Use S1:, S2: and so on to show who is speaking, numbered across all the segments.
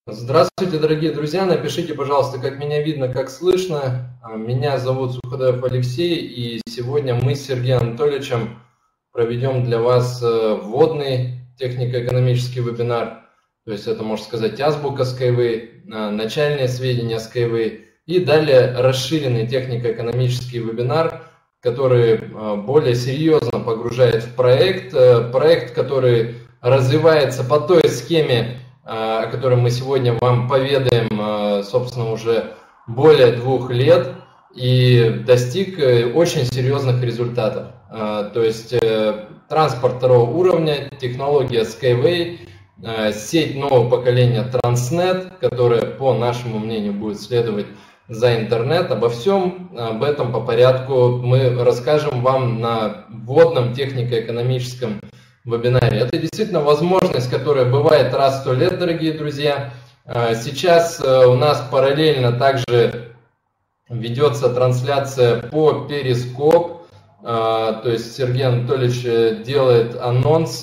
S1: Здравствуйте, дорогие друзья! Напишите, пожалуйста, как меня видно, как слышно. Меня зовут Суходоев Алексей, и сегодня мы с Сергеем Анатольевичем проведем для вас вводный технико-экономический вебинар. То есть это, можно сказать, азбука Skyway, начальные сведения Skyway и далее расширенный технико-экономический вебинар, который более серьезно погружает в проект, который развивается по той схеме, о которой мы сегодня вам поведаем, собственно, уже более 2 лет и достиг очень серьезных результатов. То есть транспорт 2-го уровня, технология Skyway, сеть нового поколения Transnet, которая, по нашему мнению, будет следовать за интернет. Обо всем об этом по порядку мы расскажем вам на вводном технико-экономическом вебинаре. Это действительно возможность, которая бывает раз в 100 лет, дорогие друзья. Сейчас у нас параллельно также ведется трансляция по Перископ. То есть Сергей Анатольевич делает анонс,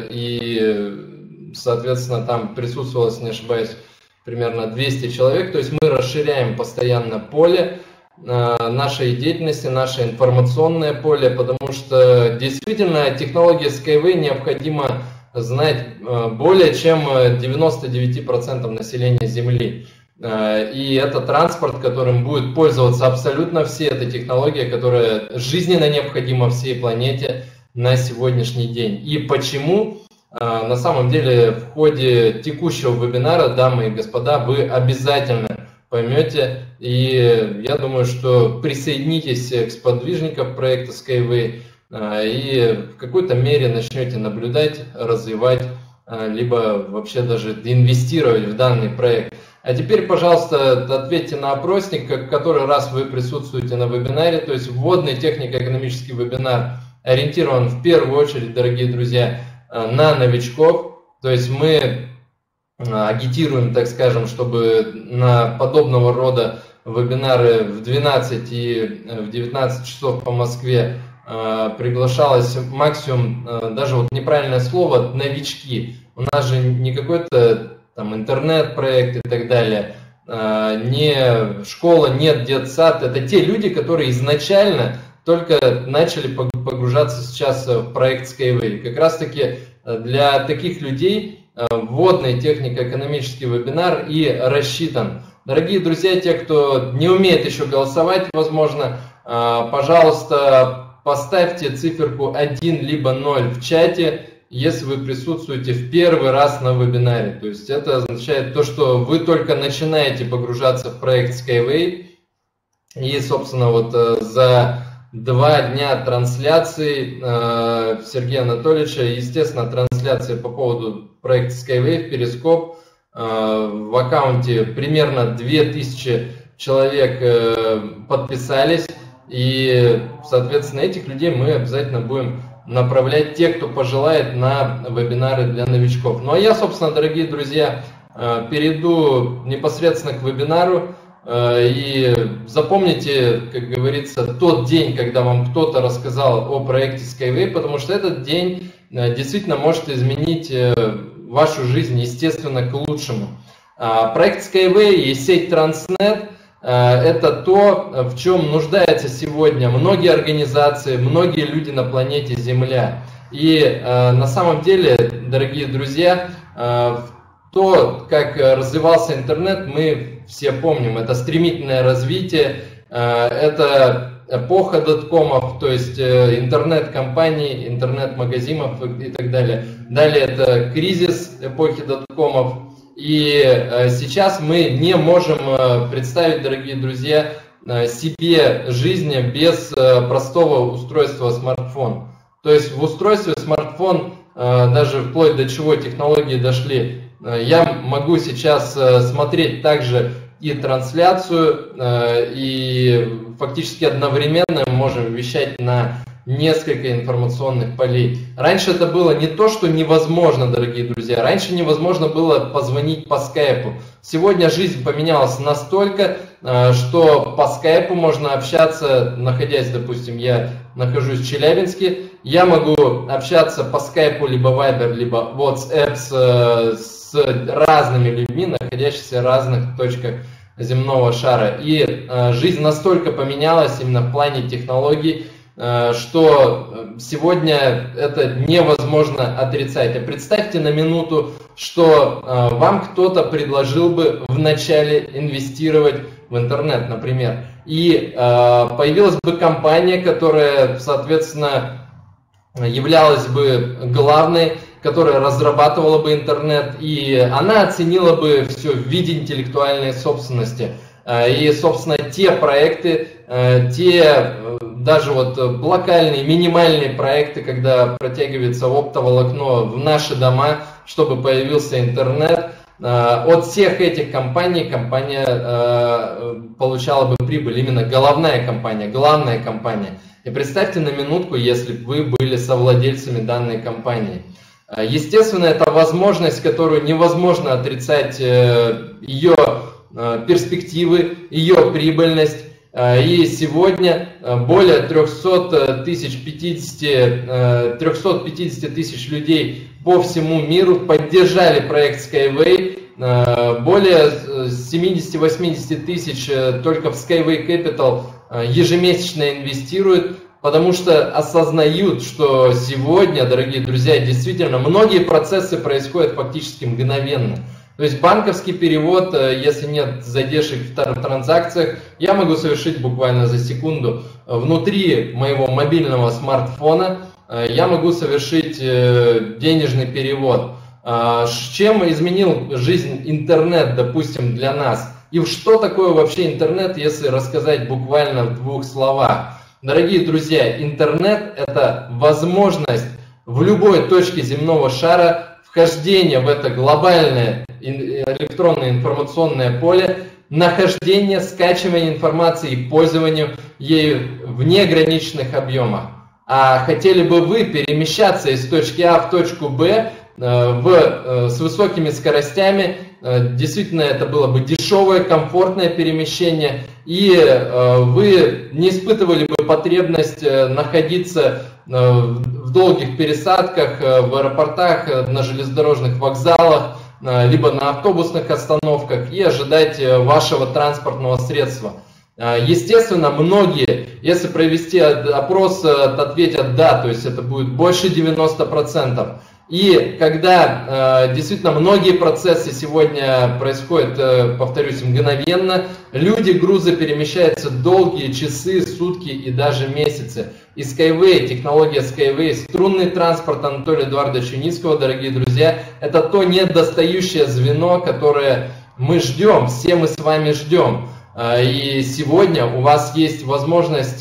S1: и, соответственно, там присутствовало, если не ошибаюсь, примерно 200 человек. То есть мы расширяем постоянно поле нашей деятельности, наше информационное поле, потому что действительно технология Skyway необходимо знать более чем 99% населения Земли. И это транспорт, которым будет пользоваться абсолютно все. Это технология, которая жизненно необходима всей планете на сегодняшний день. И почему? На самом деле в ходе текущего вебинара, дамы и господа, вы обязательно поймете, и я думаю, что присоединитесь к сподвижникам проекта Skyway и в какой-то мере начнете наблюдать, развивать, либо вообще даже инвестировать в данный проект. А теперь, пожалуйста, ответьте на опросник, в который раз вы присутствуете на вебинаре. То есть вводный технико-экономический вебинар ориентирован в первую очередь, дорогие друзья, на новичков. То есть мы агитируем, так скажем, чтобы на подобного рода вебинары в 12 и в 19 часов по Москве приглашалось максимум, даже вот неправильное слово, новички. У нас же не какой-то там интернет-проект и так далее, не школа, нет детсад. Это те люди, которые изначально только начали погружаться сейчас в проект Skyway. Как раз таки для таких людей вводный технико-экономический вебинар и рассчитан. Дорогие друзья, те, кто не умеет еще голосовать, возможно, пожалуйста, поставьте циферку 1 либо 0 в чате, если вы присутствуете в первый раз на вебинаре. То есть это означает то, что вы только начинаете погружаться в проект Skyway. И, собственно, вот за 2 дня трансляции Сергея Анатольевича, естественно, трансляция по поводу проекта Skyway в Перископ. В аккаунте примерно 2000 человек подписались. И, соответственно, этих людей мы обязательно будем направлять, те, кто пожелает, на вебинары для новичков. Ну а я, собственно, дорогие друзья, перейду непосредственно к вебинару. И запомните, как говорится, тот день, когда вам кто-то рассказал о проекте Skyway, потому что этот день действительно может изменить вашу жизнь, естественно, к лучшему. Проект Skyway и сеть Transnet – это то, в чем нуждаются сегодня многие организации, многие люди на планете Земля. И на самом деле, дорогие друзья, то, как развивался интернет, мы все помним. Это стремительное развитие, это эпоха доткомов, то есть интернет-компаний, интернет-магазинов и так далее. Далее это кризис эпохи доткомов. И сейчас мы не можем представить, дорогие друзья, себе жизнь без простого устройства смартфон. То есть в устройстве смартфон, даже вплоть до чего технологии дошли, я могу сейчас смотреть также и трансляцию, и фактически одновременно мы можем вещать на несколько информационных полей. Раньше это было не то, что невозможно, дорогие друзья. Раньше невозможно было позвонить по скайпу. Сегодня жизнь поменялась настолько, что по скайпу можно общаться, находясь, допустим, я нахожусь в Челябинске, я могу общаться по скайпу либо Viber, либо WhatsApp с разными людьми, находящимися в разных точках земного шара. И жизнь настолько поменялась именно в плане технологий, что сегодня это невозможно отрицать. А представьте на минуту, что вам кто-то предложил бы вначале инвестировать в интернет, например, и появилась бы компания, которая, соответственно, являлась бы главной, которая разрабатывала бы интернет, и она оценила бы все в виде интеллектуальной собственности. И, собственно, те проекты, даже вот локальные, минимальные проекты, когда протягивается оптоволокно в наши дома, чтобы появился интернет, от всех этих компаний компания получала бы прибыль, именно головная компания, главная компания. И представьте на минутку, если бы вы были совладельцами данной компании. Естественно, это возможность, которую невозможно отрицать, ее перспективы, ее прибыльность. И сегодня более 350 тысяч людей по всему миру поддержали проект Skyway. Более 70-80 тысяч только в Skyway Capital ежемесячно инвестируют, потому что осознают, что сегодня, дорогие друзья, действительно многие процессы происходят фактически мгновенно. То есть банковский перевод, если нет задержек в транзакциях, я могу совершить буквально за секунду. Внутри моего мобильного смартфона я могу совершить денежный перевод. Чем изменил жизнь интернет, допустим, для нас? И что такое вообще интернет, если рассказать буквально в двух словах? Дорогие друзья, интернет – это возможность в любой точке земного шара вхождения в это глобальное электронное информационное поле, нахождение, скачивание информации и пользованию ею в неограниченных объемах. А хотели бы вы перемещаться из точки А в точку Б с высокими скоростями, действительно это было бы дешевое, комфортное перемещение, и вы не испытывали бы потребность находиться в долгих пересадках, в аэропортах, на железнодорожных вокзалах, либо на автобусных остановках и ожидать вашего транспортного средства. Естественно, многие, если провести опрос, ответят да, то есть это будет больше 90%. И когда действительно многие процессы сегодня происходят, повторюсь, мгновенно, люди, грузы перемещаются долгие часы, сутки и даже месяцы. И Skyway, технология Skyway, струнный транспорт Анатолия Эдуардовича Юницкого, дорогие друзья, это то недостающее звено, которое мы ждем, все мы с вами ждем. И сегодня у вас есть возможность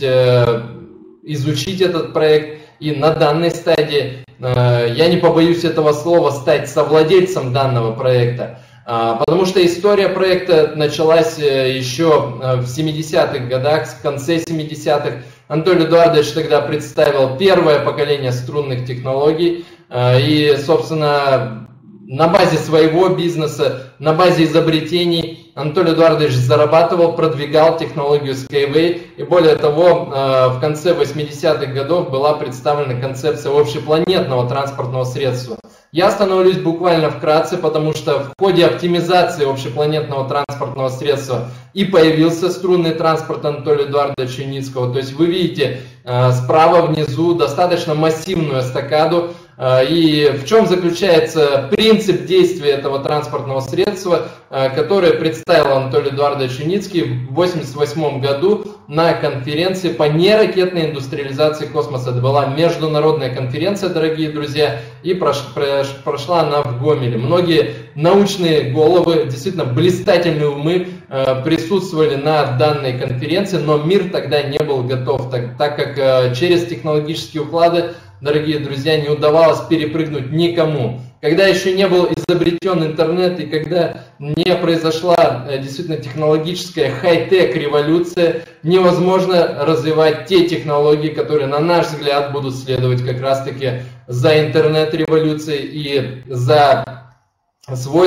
S1: изучить этот проект и на данной стадии, я не побоюсь этого слова, стать совладельцем данного проекта. Потому что история проекта началась еще в 70-х годах, в конце 70-х. Анатолий Эдуардович тогда представил первое поколение струнных технологий. И, собственно, на базе своего бизнеса, на базе изобретений Анатолий Эдуардович зарабатывал, продвигал технологию Skyway. И более того, в конце 80-х годов была представлена концепция общепланетного транспортного средства. Я остановлюсь буквально вкратце, потому что в ходе оптимизации общепланетного транспортного средства и появился струнный транспорт Анатолия Эдуардовича Юницкого. То есть вы видите справа внизу достаточно массивную эстакаду. И в чем заключается принцип действия этого транспортного средства, которое представил Анатолий Эдуардович Юницкий в 1988 году на конференции по неракетной индустриализации космоса. Это была международная конференция, дорогие друзья, и прошла она в Гомеле. Многие научные головы, действительно блистательные умы присутствовали на данной конференции, но мир тогда не был готов, так как через технологические уклады, дорогие друзья, не удавалось перепрыгнуть никому. Когда еще не был изобретен интернет и когда не произошла действительно технологическая хай-тек революция, невозможно развивать те технологии, которые, на наш взгляд, будут следовать как раз-таки за интернет-революцией и за свойством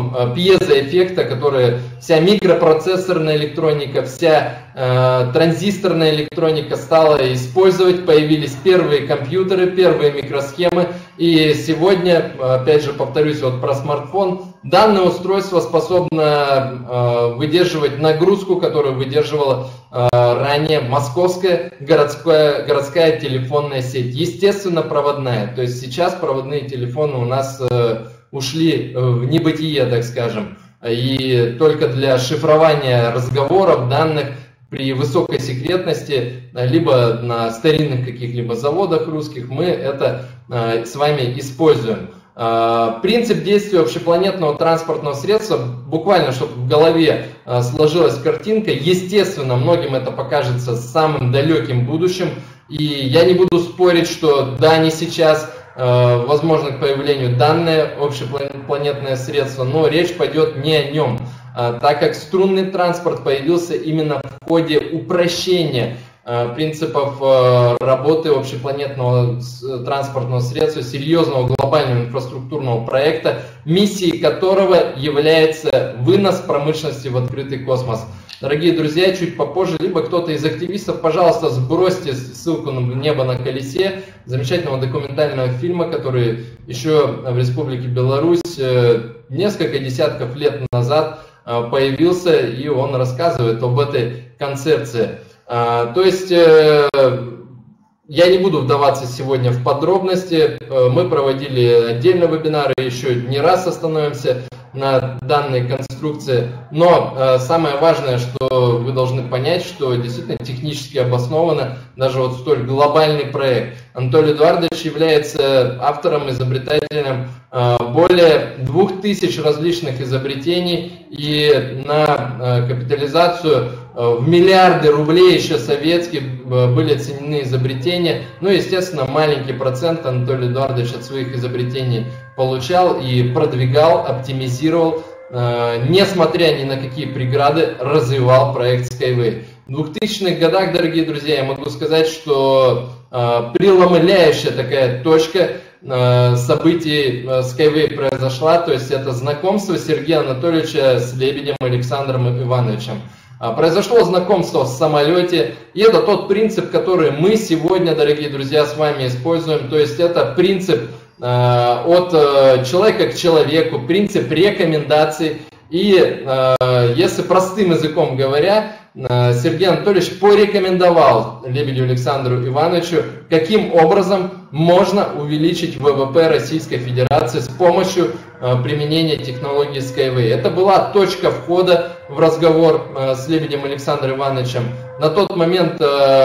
S1: посредством пьезоэффекта, который вся микропроцессорная электроника, вся транзисторная электроника стала использовать. Появились первые компьютеры, первые микросхемы. И сегодня, опять же повторюсь, вот про смартфон, данное устройство способно выдерживать нагрузку, которую выдерживала ранее московская городская телефонная сеть. Естественно, проводная. То есть сейчас проводные телефоны у нас ушли в небытие, так скажем. И только для шифрования разговоров, данных при высокой секретности, либо на старинных каких-либо заводах русских, мы это с вами используем. Принцип действия общепланетного транспортного средства, буквально, чтобы в голове сложилась картинка, естественно, многим это покажется самым далеким будущим. И я не буду спорить, что да, не сейчас возможно к появлению данное общепланетное средство, но речь пойдет не о нем, так как струнный транспорт появился именно в ходе упрощения принципов работы общепланетного транспортного средства, серьезного глобального инфраструктурного проекта, миссией которого является вынос промышленности в открытый космос. Дорогие друзья, чуть попозже, либо кто-то из активистов, пожалуйста, сбросьте ссылку на «Небо на колесе», замечательного документального фильма, который еще в Республике Беларусь несколько десятков лет назад появился, и он рассказывает об этой концепции. То есть я не буду вдаваться сегодня в подробности, мы проводили отдельно вебинары, еще не раз остановимся на данной конструкции, но самое важное, что вы должны понять, что действительно технически обоснованно даже вот столь глобальный проект. Анатолий Эдуардович является автором, изобретателем более 2000 различных изобретений, и на капитализацию в миллиарды рублей еще советских были оценены изобретения. Ну, естественно, маленький процент Анатолий Эдуардович от своих изобретений получал и продвигал, оптимизировал, несмотря ни на какие преграды, развивал проект Skyway. В 2000-х годах, дорогие друзья, я могу сказать, что преломляющая такая точка событий Skyway произошла, то есть это знакомство Сергея Анатольевича с Лебедем Александром Ивановичем. Произошло знакомство в самолете, и это тот принцип, который мы сегодня, дорогие друзья, с вами используем. То есть это принцип от человека к человеку, принцип рекомендаций. И если простым языком говоря, Сергей Анатольевич порекомендовал Лебедю Александру Ивановичу, каким образом можно увеличить ВВП Российской Федерации с помощью применения технологии Skyway. Это была точка входа в разговор с Лебедем Александром Ивановичем. На тот момент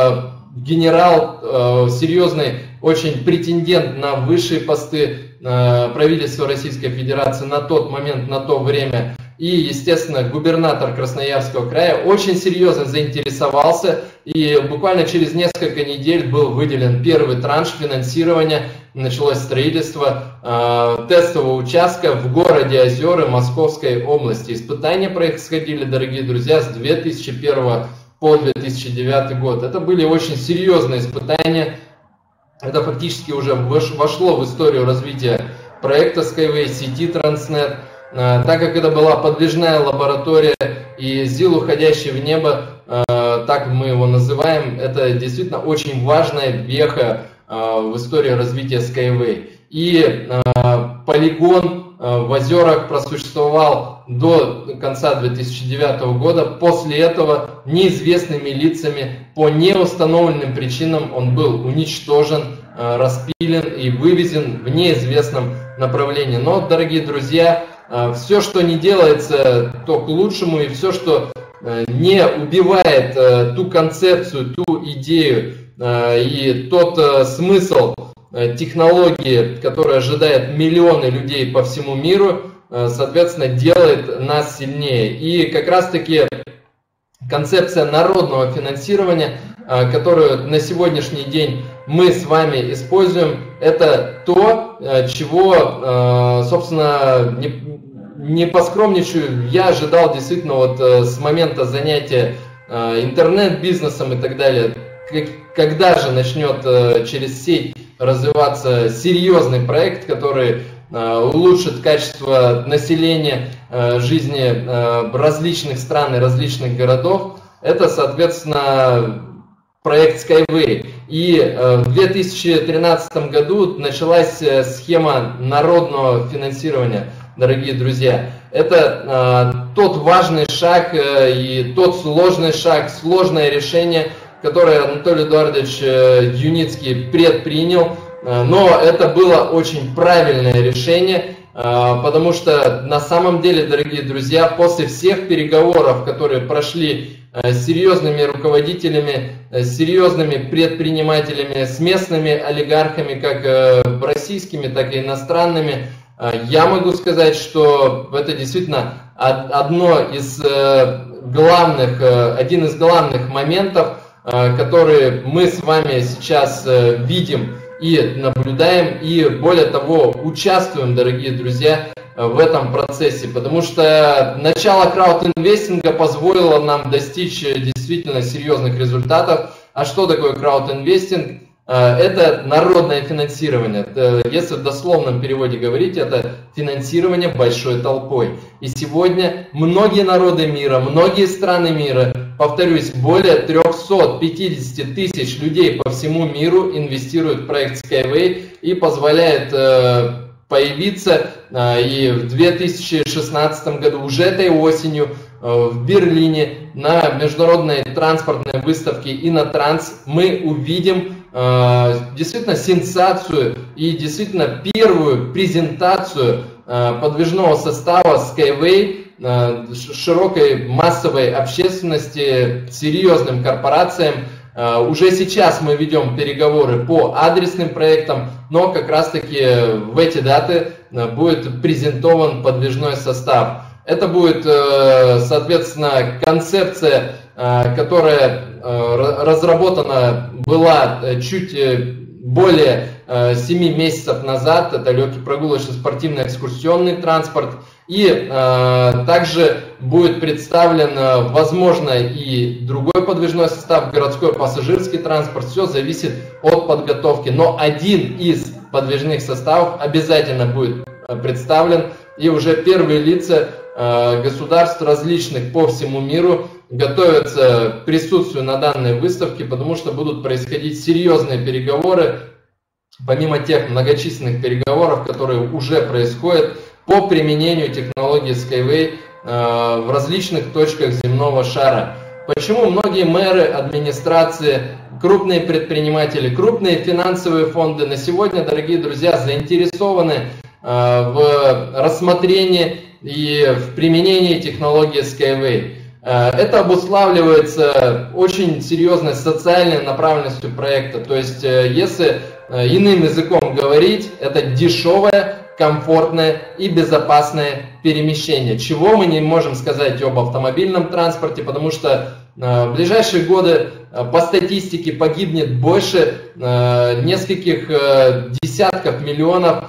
S1: генерал, серьезный очень претендент на высшие посты правительства Российской Федерации на тот момент, на то время. И, естественно, губернатор Красноярского края очень серьезно заинтересовался, и буквально через несколько недель был выделен первый транш финансирования. Началось строительство тестового участка в городе Озеры Московской области. Испытания происходили, дорогие друзья, с 2001 по 2009 год. Это были очень серьезные испытания. Это фактически уже вошло в историю развития проекта Skyway, сети Транснет. Так как это была подвижная лаборатория и ЗИЛ, уходящий в небо, так мы его называем, это действительно очень важная веха в истории развития Skyway. И полигон в Озерах просуществовал до конца 2009 года. После этого неизвестными лицами по неустановленным причинам он был уничтожен, распилен и вывезен в неизвестном направлении. Но, дорогие друзья, все, что не делается, то к лучшему, и все, что не убивает ту концепцию, ту идею и тот смысл технологии, которая ожидает миллионы людей по всему миру, соответственно, делает нас сильнее. И как раз-таки концепция народного финансирования, которую на сегодняшний день мы с вами используем, это то, чего, собственно, не поскромничаю, я ожидал действительно вот с момента занятия интернет-бизнесом и так далее, когда же начнет через сеть развиваться серьезный проект, который улучшит качество населения, жизни различных стран и различных городов. Это, соответственно, проект Skyway. И в 2013 году началась схема народного финансирования, дорогие друзья. Это тот важный шаг и тот сложный шаг, сложное решение, которое Анатолий Эдуардович Юницкий предпринял. Но это было очень правильное решение, потому что на самом деле, дорогие друзья, после всех переговоров, которые прошли с серьезными руководителями, с серьезными предпринимателями, с местными олигархами, как российскими, так и иностранными, я могу сказать, что это действительно один из главных моментов, которые мы с вами сейчас видим и наблюдаем, и более того, участвуем, дорогие друзья, в этом процессе, потому что начало краудинвестинга позволило нам достичь действительно серьезных результатов. А что такое краудинвестинг? Это народное финансирование. Если в дословном переводе говорить, это финансирование большой толпой. И сегодня многие народы мира, многие страны мира, повторюсь, более 350 тысяч людей по всему миру инвестируют в проект Skyway и позволяет появиться и в 2016 году, уже этой осенью, в Берлине на международной транспортной выставке Инотранс мы увидим действительно сенсацию и действительно первую презентацию подвижного состава Skyway широкой массовой общественности, серьезным корпорациям. Уже сейчас мы ведем переговоры по адресным проектам, но как раз таки в эти даты будет презентован подвижной состав. Это будет, соответственно, концепция, которая разработана была чуть более 7 месяцев назад. Это легкий прогулочно-спортивный экскурсионный транспорт. И также будет представлен, возможно, и другой подвижной состав, городской пассажирский транспорт. Все зависит от подготовки. Но один из подвижных составов обязательно будет представлен. И уже первые лица государств различных по всему миру готовятся к присутствию на данной выставке, потому что будут происходить серьезные переговоры, помимо тех многочисленных переговоров, которые уже происходят по применению технологии Skyway в различных точках земного шара. Почему многие мэры, администрации, крупные предприниматели, крупные финансовые фонды на сегодня, дорогие друзья, заинтересованы в рассмотрении и в применении технологии Skyway? Это обуславливается очень серьезной социальной направленностью проекта. То есть, если иным языком говорить, это дешевое, комфортное и безопасное перемещение. Чего мы не можем сказать об автомобильном транспорте, потому что в ближайшие годы по статистике погибнет больше нескольких десятков миллионов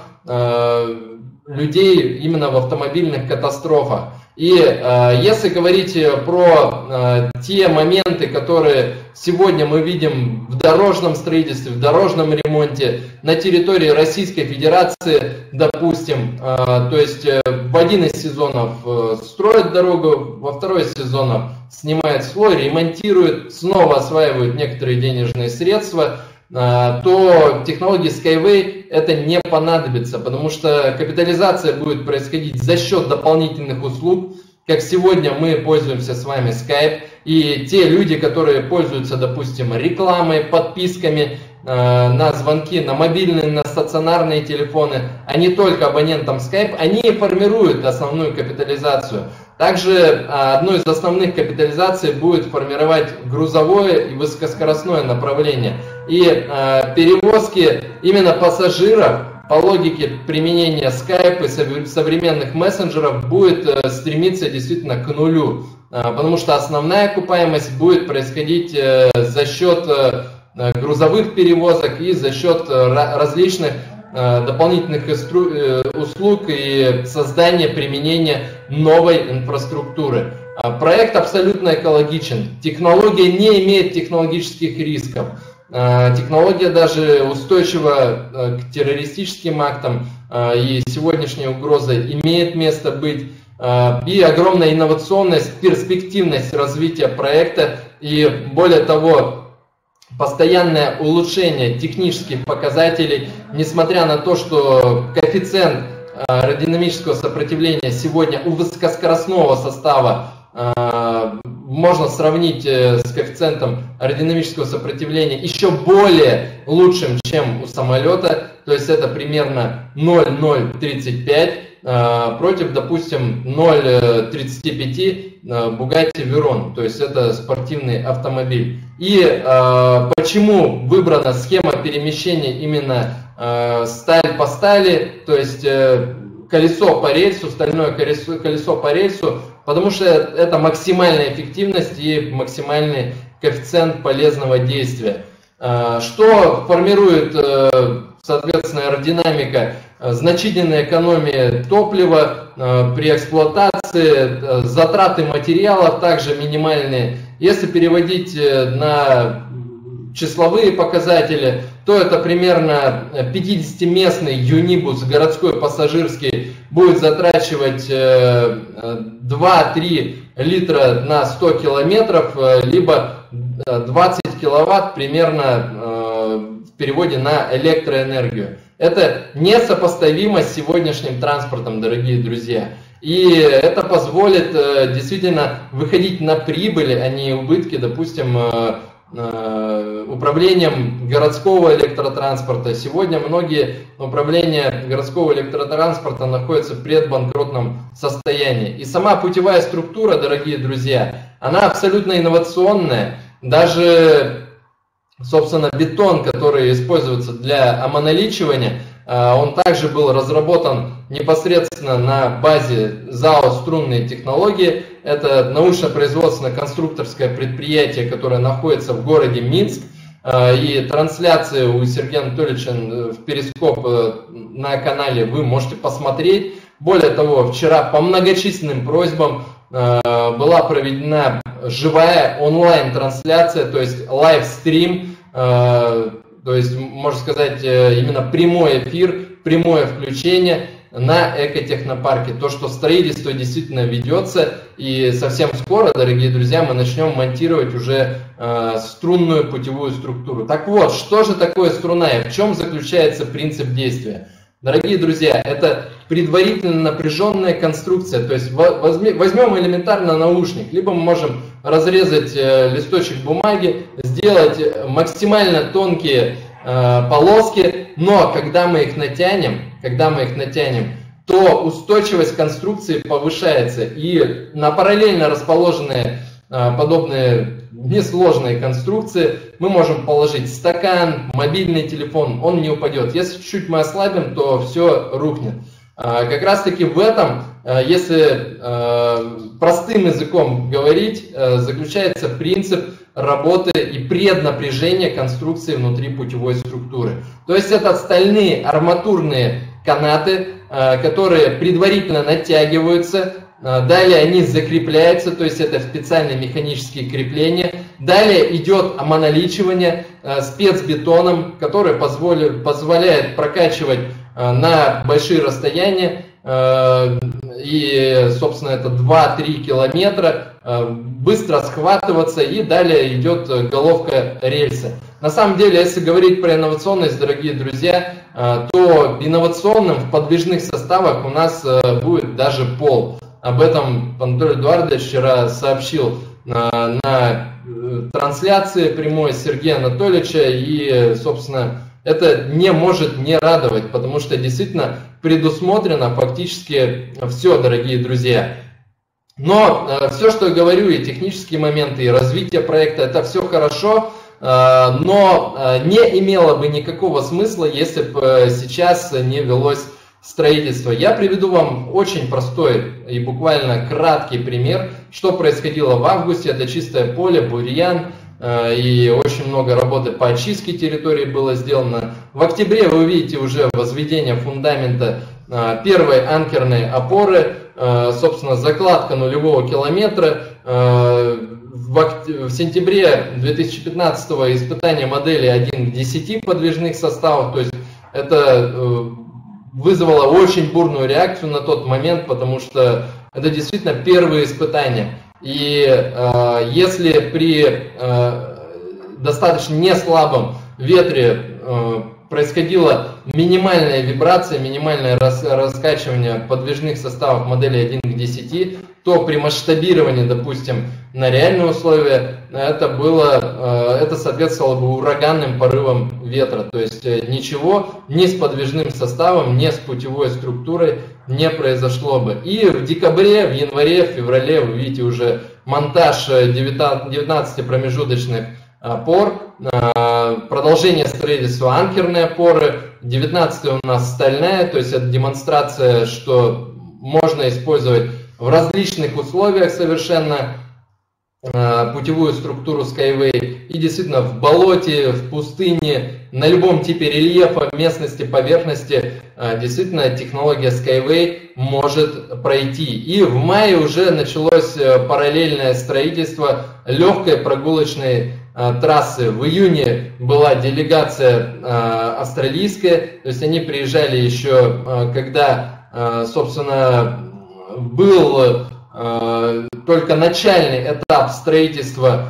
S1: людей именно в автомобильных катастрофах. И если говорить про те моменты, которые сегодня мы видим в дорожном строительстве, в дорожном ремонте на территории Российской Федерации, допустим, то есть в один из сезонов строят дорогу, во второй из сезонов снимают слой, ремонтируют, снова осваивают некоторые денежные средства, то технологии Skyway это не понадобится, потому что капитализация будет происходить за счет дополнительных услуг, как сегодня мы пользуемся с вами Skype, и те люди, которые пользуются, допустим, рекламой, подписками на звонки, на мобильные, на стационарные телефоны, а не только абонентам Skype, они формируют основную капитализацию. Также одной из основных капитализаций будет формировать грузовое и высокоскоростное направление. И перевозки именно пассажиров по логике применения Skype и современных мессенджеров будет стремиться действительно к нулю. Потому что основная окупаемость будет происходить за счет грузовых перевозок и за счет различных дополнительных услуг и создания, применения новой инфраструктуры. Проект абсолютно экологичен. Технология не имеет технологических рисков. Технология даже устойчива к террористическим актам, и сегодняшняя угроза имеет место быть. И огромная инновационность, перспективность развития проекта, и более того, постоянное улучшение технических показателей, несмотря на то, что коэффициент аэродинамического сопротивления сегодня у высокоскоростного состава можно сравнить с коэффициентом аэродинамического сопротивления еще более лучшим, чем у самолета, то есть это примерно 0,035 против, допустим, 0,35 Bugatti Veyron, то есть это спортивный автомобиль. И почему выбрана схема перемещения именно сталь по стали, то есть колесо по рельсу, стальное колесо по рельсу, потому что это максимальная эффективность и максимальный коэффициент полезного действия. Что формирует, соответственно, аэродинамика? Значительная экономия топлива при эксплуатации, затраты материалов также минимальные. Если переводить на числовые показатели, то это примерно 50-местный юнибус городской пассажирский будет затрачивать 2-3 литра на 100 километров, либо 20 киловатт примерно в переводе на электроэнергию. Это несопоставимо с сегодняшним транспортом, дорогие друзья. И это позволит действительно выходить на прибыль, а не убытки, допустим, управлением городского электротранспорта. Сегодня многие управления городского электротранспорта находятся в предбанкротном состоянии. И сама путевая структура, дорогие друзья, она абсолютно инновационная. Даже, собственно, бетон, который используется для омоналичивания, он также был разработан непосредственно на базе ЗАО «Струнные технологии». Это научно-производственно-конструкторское предприятие, которое находится в городе Минск. И трансляции у Сергея Анатольевича в Перископ на канале вы можете посмотреть. Более того, вчера по многочисленным просьбам была проведена живая онлайн-трансляция, то есть лайвстрим, то есть, можно сказать, именно прямой эфир, прямое включение на экотехнопарке. То, что строительство действительно ведется, и совсем скоро, дорогие друзья, мы начнем монтировать уже струнную путевую структуру. Так вот, что же такое струна и в чем заключается принцип действия? Дорогие друзья, это предварительно напряженная конструкция, то есть возьмем элементарно наушник, либо мы можем разрезать листочек бумаги, сделать максимально тонкие полоски, но когда мы их натянем, то устойчивость конструкции повышается, и на параллельно расположенные подобные несложные конструкции мы можем положить стакан, мобильный телефон, он не упадет. Если чуть-чуть мы ослабим, то все рухнет. Как раз таки в этом, если простым языком говорить, заключается принцип работы и преднапряжения конструкции внутри путевой структуры. То есть это стальные арматурные канаты, которые предварительно натягиваются, далее они закрепляются, то есть это специальные механические крепления. Далее идет омоналичивание спецбетоном, который позволяет прокачивать на большие расстояния. И, собственно, это 2-3 километра, быстро схватываться, и далее идет головка рельса. На самом деле, если говорить про инновационность, дорогие друзья, то инновационным в подвижных составах у нас будет даже пол. Об этом Анатолий Эдуардович вчера сообщил на трансляции прямой Сергея Анатольевича, и, собственно, это не может не радовать, потому что действительно предусмотрено фактически все, дорогие друзья. Но все, что я говорю, и технические моменты, и развитие проекта, это все хорошо, но не имело бы никакого смысла, если бы сейчас не велось строительство. Я приведу вам очень простой и буквально краткий пример, что происходило в августе. Это чистое поле, бурьян, и очень много работы по очистке территории было сделано. В октябре вы увидите уже возведение фундамента первой анкерной опоры, собственно, закладка нулевого километра. В в сентябре 2015 испытание модели 1 к 10 подвижных составов, то есть это вызвало очень бурную реакцию на тот момент, потому что это действительно первые испытания. И если при достаточно неслабом ветре происходила минимальная вибрация, минимальное раскачивание подвижных составов модели 1 к 10, то при масштабировании, допустим, на реальные условия это соответствовало бы ураганным порывам ветра. То есть ничего ни с подвижным составом, ни с путевой структурой не произошло бы. И в декабре, в январе, в феврале вы видите уже монтаж 19 промежуточных опор, продолжение строительства анкерной опоры, 19 у нас стальная, то есть это демонстрация, что можно использовать в различных условиях совершенно путевую структуру Skyway, и действительно в болоте, в пустыне, на любом типе рельефа, местности, поверхности действительно технология Skyway может пройти. И в мае уже началось параллельное строительство легкой прогулочной трассы. В июне была делегация австралийская, то есть они приезжали еще, когда, собственно, был только начальный этап строительства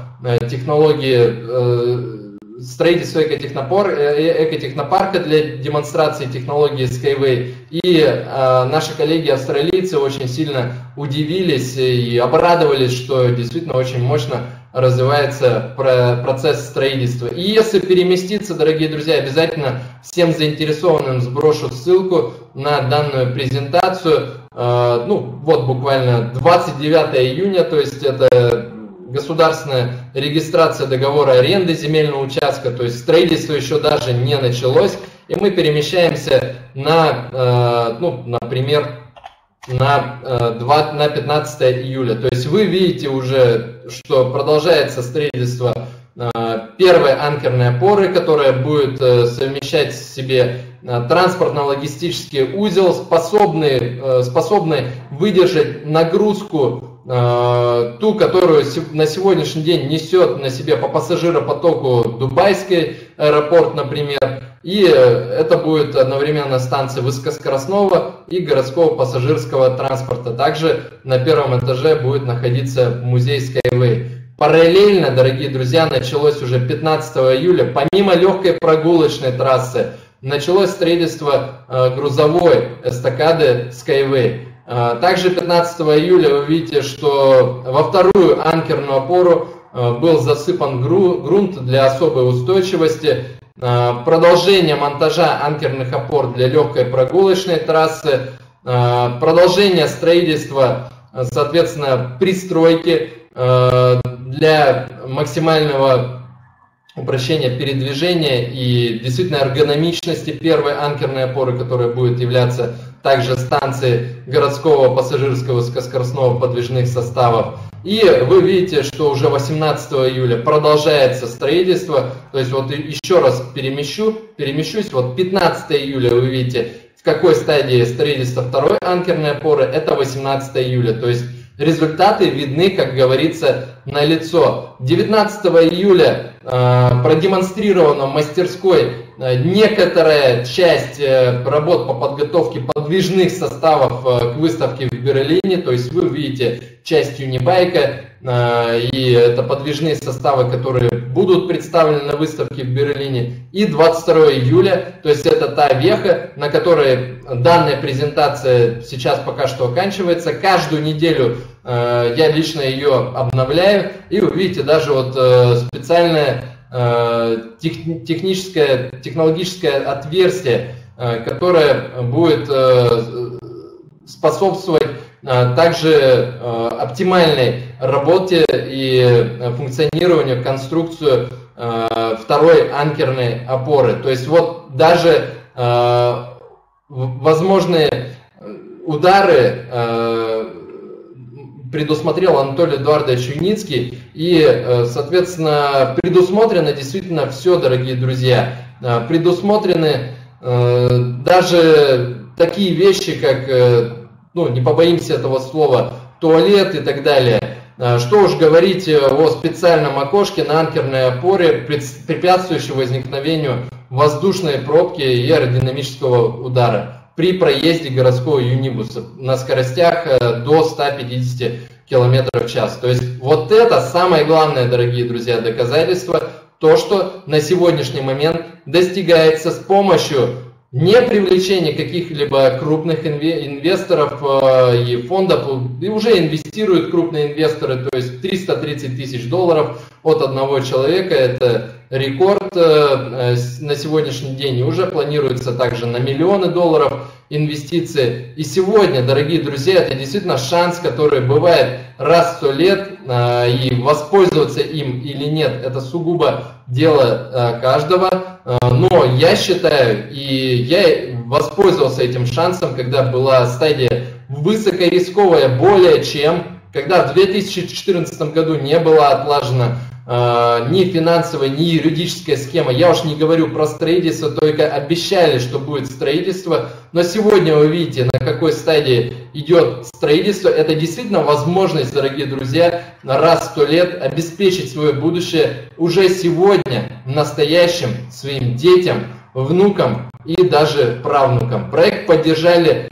S1: технологии, строительства экотехнопарка для демонстрации технологии Skyway. И наши коллеги-австралийцы очень сильно удивились и обрадовались, что действительно очень мощно развивается процесс строительства. И если переместиться, дорогие друзья, обязательно всем заинтересованным сброшу ссылку на данную презентацию. Ну, вот буквально 29 июня, то есть это государственная регистрация договора аренды земельного участка, то есть строительство еще даже не началось, и мы перемещаемся на, ну, например, на 15 июля. То есть вы видите уже, что продолжается строительство первой анкерной опоры, которая будет совмещать в себе транспортно-логистический узел, способный выдержать нагрузку, ту, которую на сегодняшний день несет на себе по пассажиропотоку Дубайский аэропорт, например. И это будет одновременно станция высокоскоростного и городского пассажирского транспорта. Также на первом этаже будет находиться музей Skyway. Параллельно, дорогие друзья, началось уже 15 июля, помимо легкой прогулочной трассы, началось строительство грузовой эстакады Skyway. Также 15 июля вы видите, что во вторую анкерную опору был засыпан грунт для особой устойчивости. Продолжение монтажа анкерных опор для легкой прогулочной трассы, продолжение строительства, соответственно, пристройки для максимального упрощения передвижения и действительно эргономичности первой анкерной опоры, которая будет являться также станцией городского пассажирского высокоскоростного подвижных составов. И вы видите, что уже 18 июля продолжается строительство. То есть вот еще раз перемещусь. Вот 15 июля вы видите, в какой стадии строительства второй анкерной опоры. Это 18 июля. То есть результаты видны, как говорится, на лицо. 19 июля продемонстрирована в мастерской некоторая часть работ по подготовке подвижных составов к выставке в Берлине. То есть вы видите часть юнибайка, и это подвижные составы, которые будут представлены на выставке в Берлине. И 22 июля, то есть это та веха, на которой данная презентация сейчас пока что оканчивается. Каждую неделю я лично ее обновляю, и вы видите даже вот специальное технологическое отверстие, которое будет способствовать также оптимальной работе и функционированию конструкции второй анкерной опоры. То есть вот даже возможные удары предусмотрел Анатолий Эдуардович Юницкий, и, соответственно, предусмотрено действительно все, дорогие друзья. Предусмотрены даже такие вещи, как, ну, не побоимся этого слова, туалет и так далее. Что уж говорить о специальном окошке на анкерной опоре, препятствующей возникновению воздушной пробки и аэродинамического удара при проезде городского юнибуса на скоростях до 150 км в час. То есть вот это самое главное, дорогие друзья, доказательство, то, что на сегодняшний момент достигается с помощью не привлечения каких-либо крупных инвесторов и фондов, и уже инвестируют крупные инвесторы, то есть 330 тысяч долларов от одного человека, это рекорд на сегодняшний день, и уже планируется также на миллионы долларов инвестиции. И сегодня, дорогие друзья, это действительно шанс, который бывает раз в 100 лет, и воспользоваться им или нет, это сугубо дело каждого. Но я считаю, и я воспользовался этим шансом, когда была стадия высокорисковая более чем, когда в 2014 году не была отлажена ни финансовая, ни юридическая схема. Я уж не говорю про строительство, только обещали, что будет строительство. Но сегодня вы видите, на какой стадии идет строительство. Это действительно возможность, дорогие друзья, на раз в 100 лет обеспечить свое будущее уже сегодня, настоящим, своим детям, внукам и даже правнукам. Проект поддержали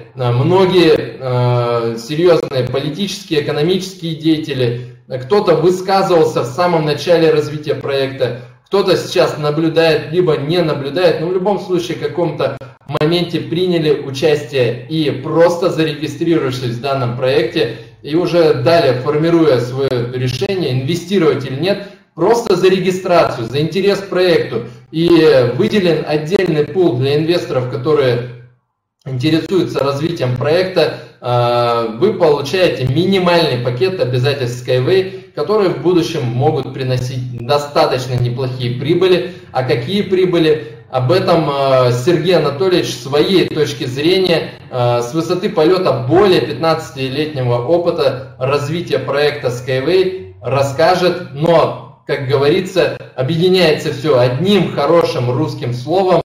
S1: многие серьезные политические, экономические деятели. Кто-то высказывался в самом начале развития проекта, кто-то сейчас наблюдает, либо не наблюдает, но в любом случае в каком-то моменте приняли участие и просто зарегистрировавшись в данном проекте, и уже далее, формируя свое решение, инвестировать или нет, просто за регистрацию, за интерес к проекту, и выделен отдельный пул для инвесторов, которые интересуются развитием проекта, вы получаете минимальный пакет обязательств Skyway, которые в будущем могут приносить достаточно неплохие прибыли. А какие прибыли? Об этом Сергей Анатольевич с своей точки зрения, с высоты полета более 15-летнего опыта развития проекта Skyway расскажет. Но, как говорится, объединяется все одним хорошим русским словом.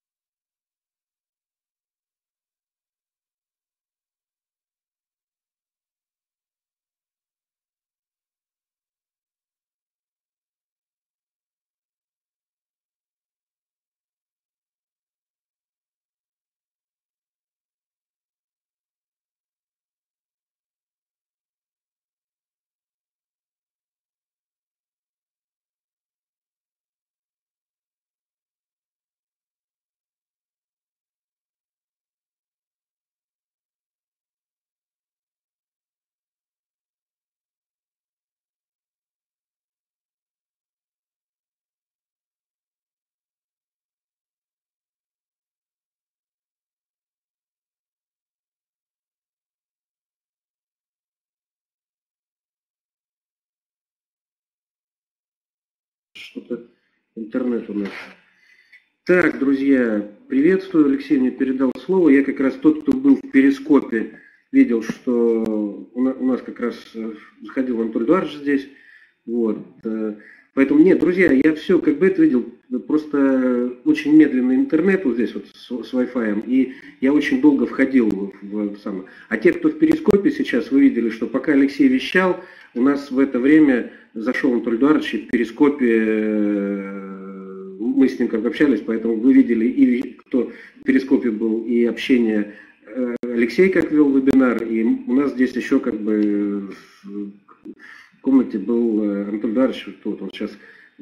S2: Что-то интернет у нас. Так, друзья, приветствую. Алексей мне передал слово. Я как раз тот, кто был в Перископе, видел, что у нас как раз заходил Анатолий Эдуардович здесь. Вот. Поэтому нет, друзья, я все как бы это видел. Просто очень медленный интернет вот здесь вот с Wi-Fi. И я очень долго входил в самое. А те, кто в Перископе сейчас, вы видели, что пока Алексей вещал, у нас в это время зашел Анатолий Эдуардович, и в Перископе мы с ним как общались, поэтому вы видели, и кто в Перископе был, и общение Алексей как вел вебинар, и у нас здесь еще как бы в комнате был Анатолий Эдуардович, вот он сейчас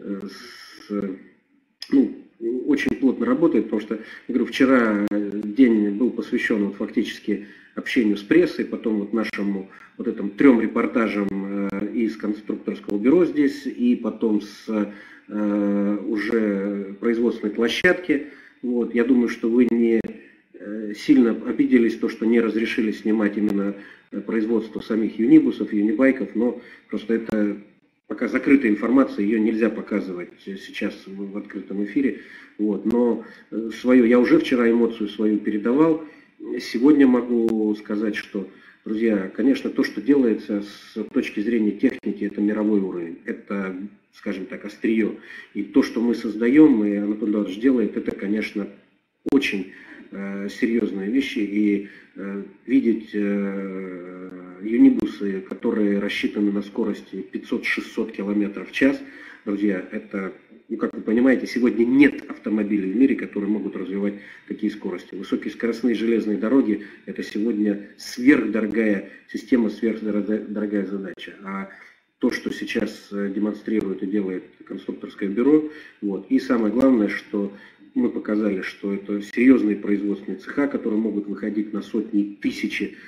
S2: очень плотно работает, потому что, я говорю, вчера день был посвящен вот фактически общению с прессой, потом вот нашему вот этим 3 репортажам из конструкторского бюро здесь, и потом с уже производственной площадки. Вот. Я думаю, что вы не сильно обиделись, то, что не разрешили снимать именно производство самих юнибусов, юнибайков, но просто это пока закрытая информация, ее нельзя показывать сейчас в открытом эфире. Вот. Но я уже вчера эмоцию свою передавал. Сегодня могу сказать, что, друзья, конечно, то, что делается с точки зрения техники, это мировой уровень. Это, скажем так, острие. И то, что мы создаем, и Анатолий Эдуардович делает, это, конечно, очень серьезные вещи. И видеть юнибусы, которые рассчитаны на скорости 500-600 км в час. Друзья, это, ну, как вы понимаете, сегодня нет автомобилей в мире, которые могут развивать такие скорости. Высокие скоростные железные дороги – это сегодня сверхдорогая система, сверхдорогая задача. А то, что сейчас демонстрирует и делает конструкторское бюро, вот. И самое главное, что мы показали, что это серьезные производственные цеха, которые могут выходить на сотни, тысячи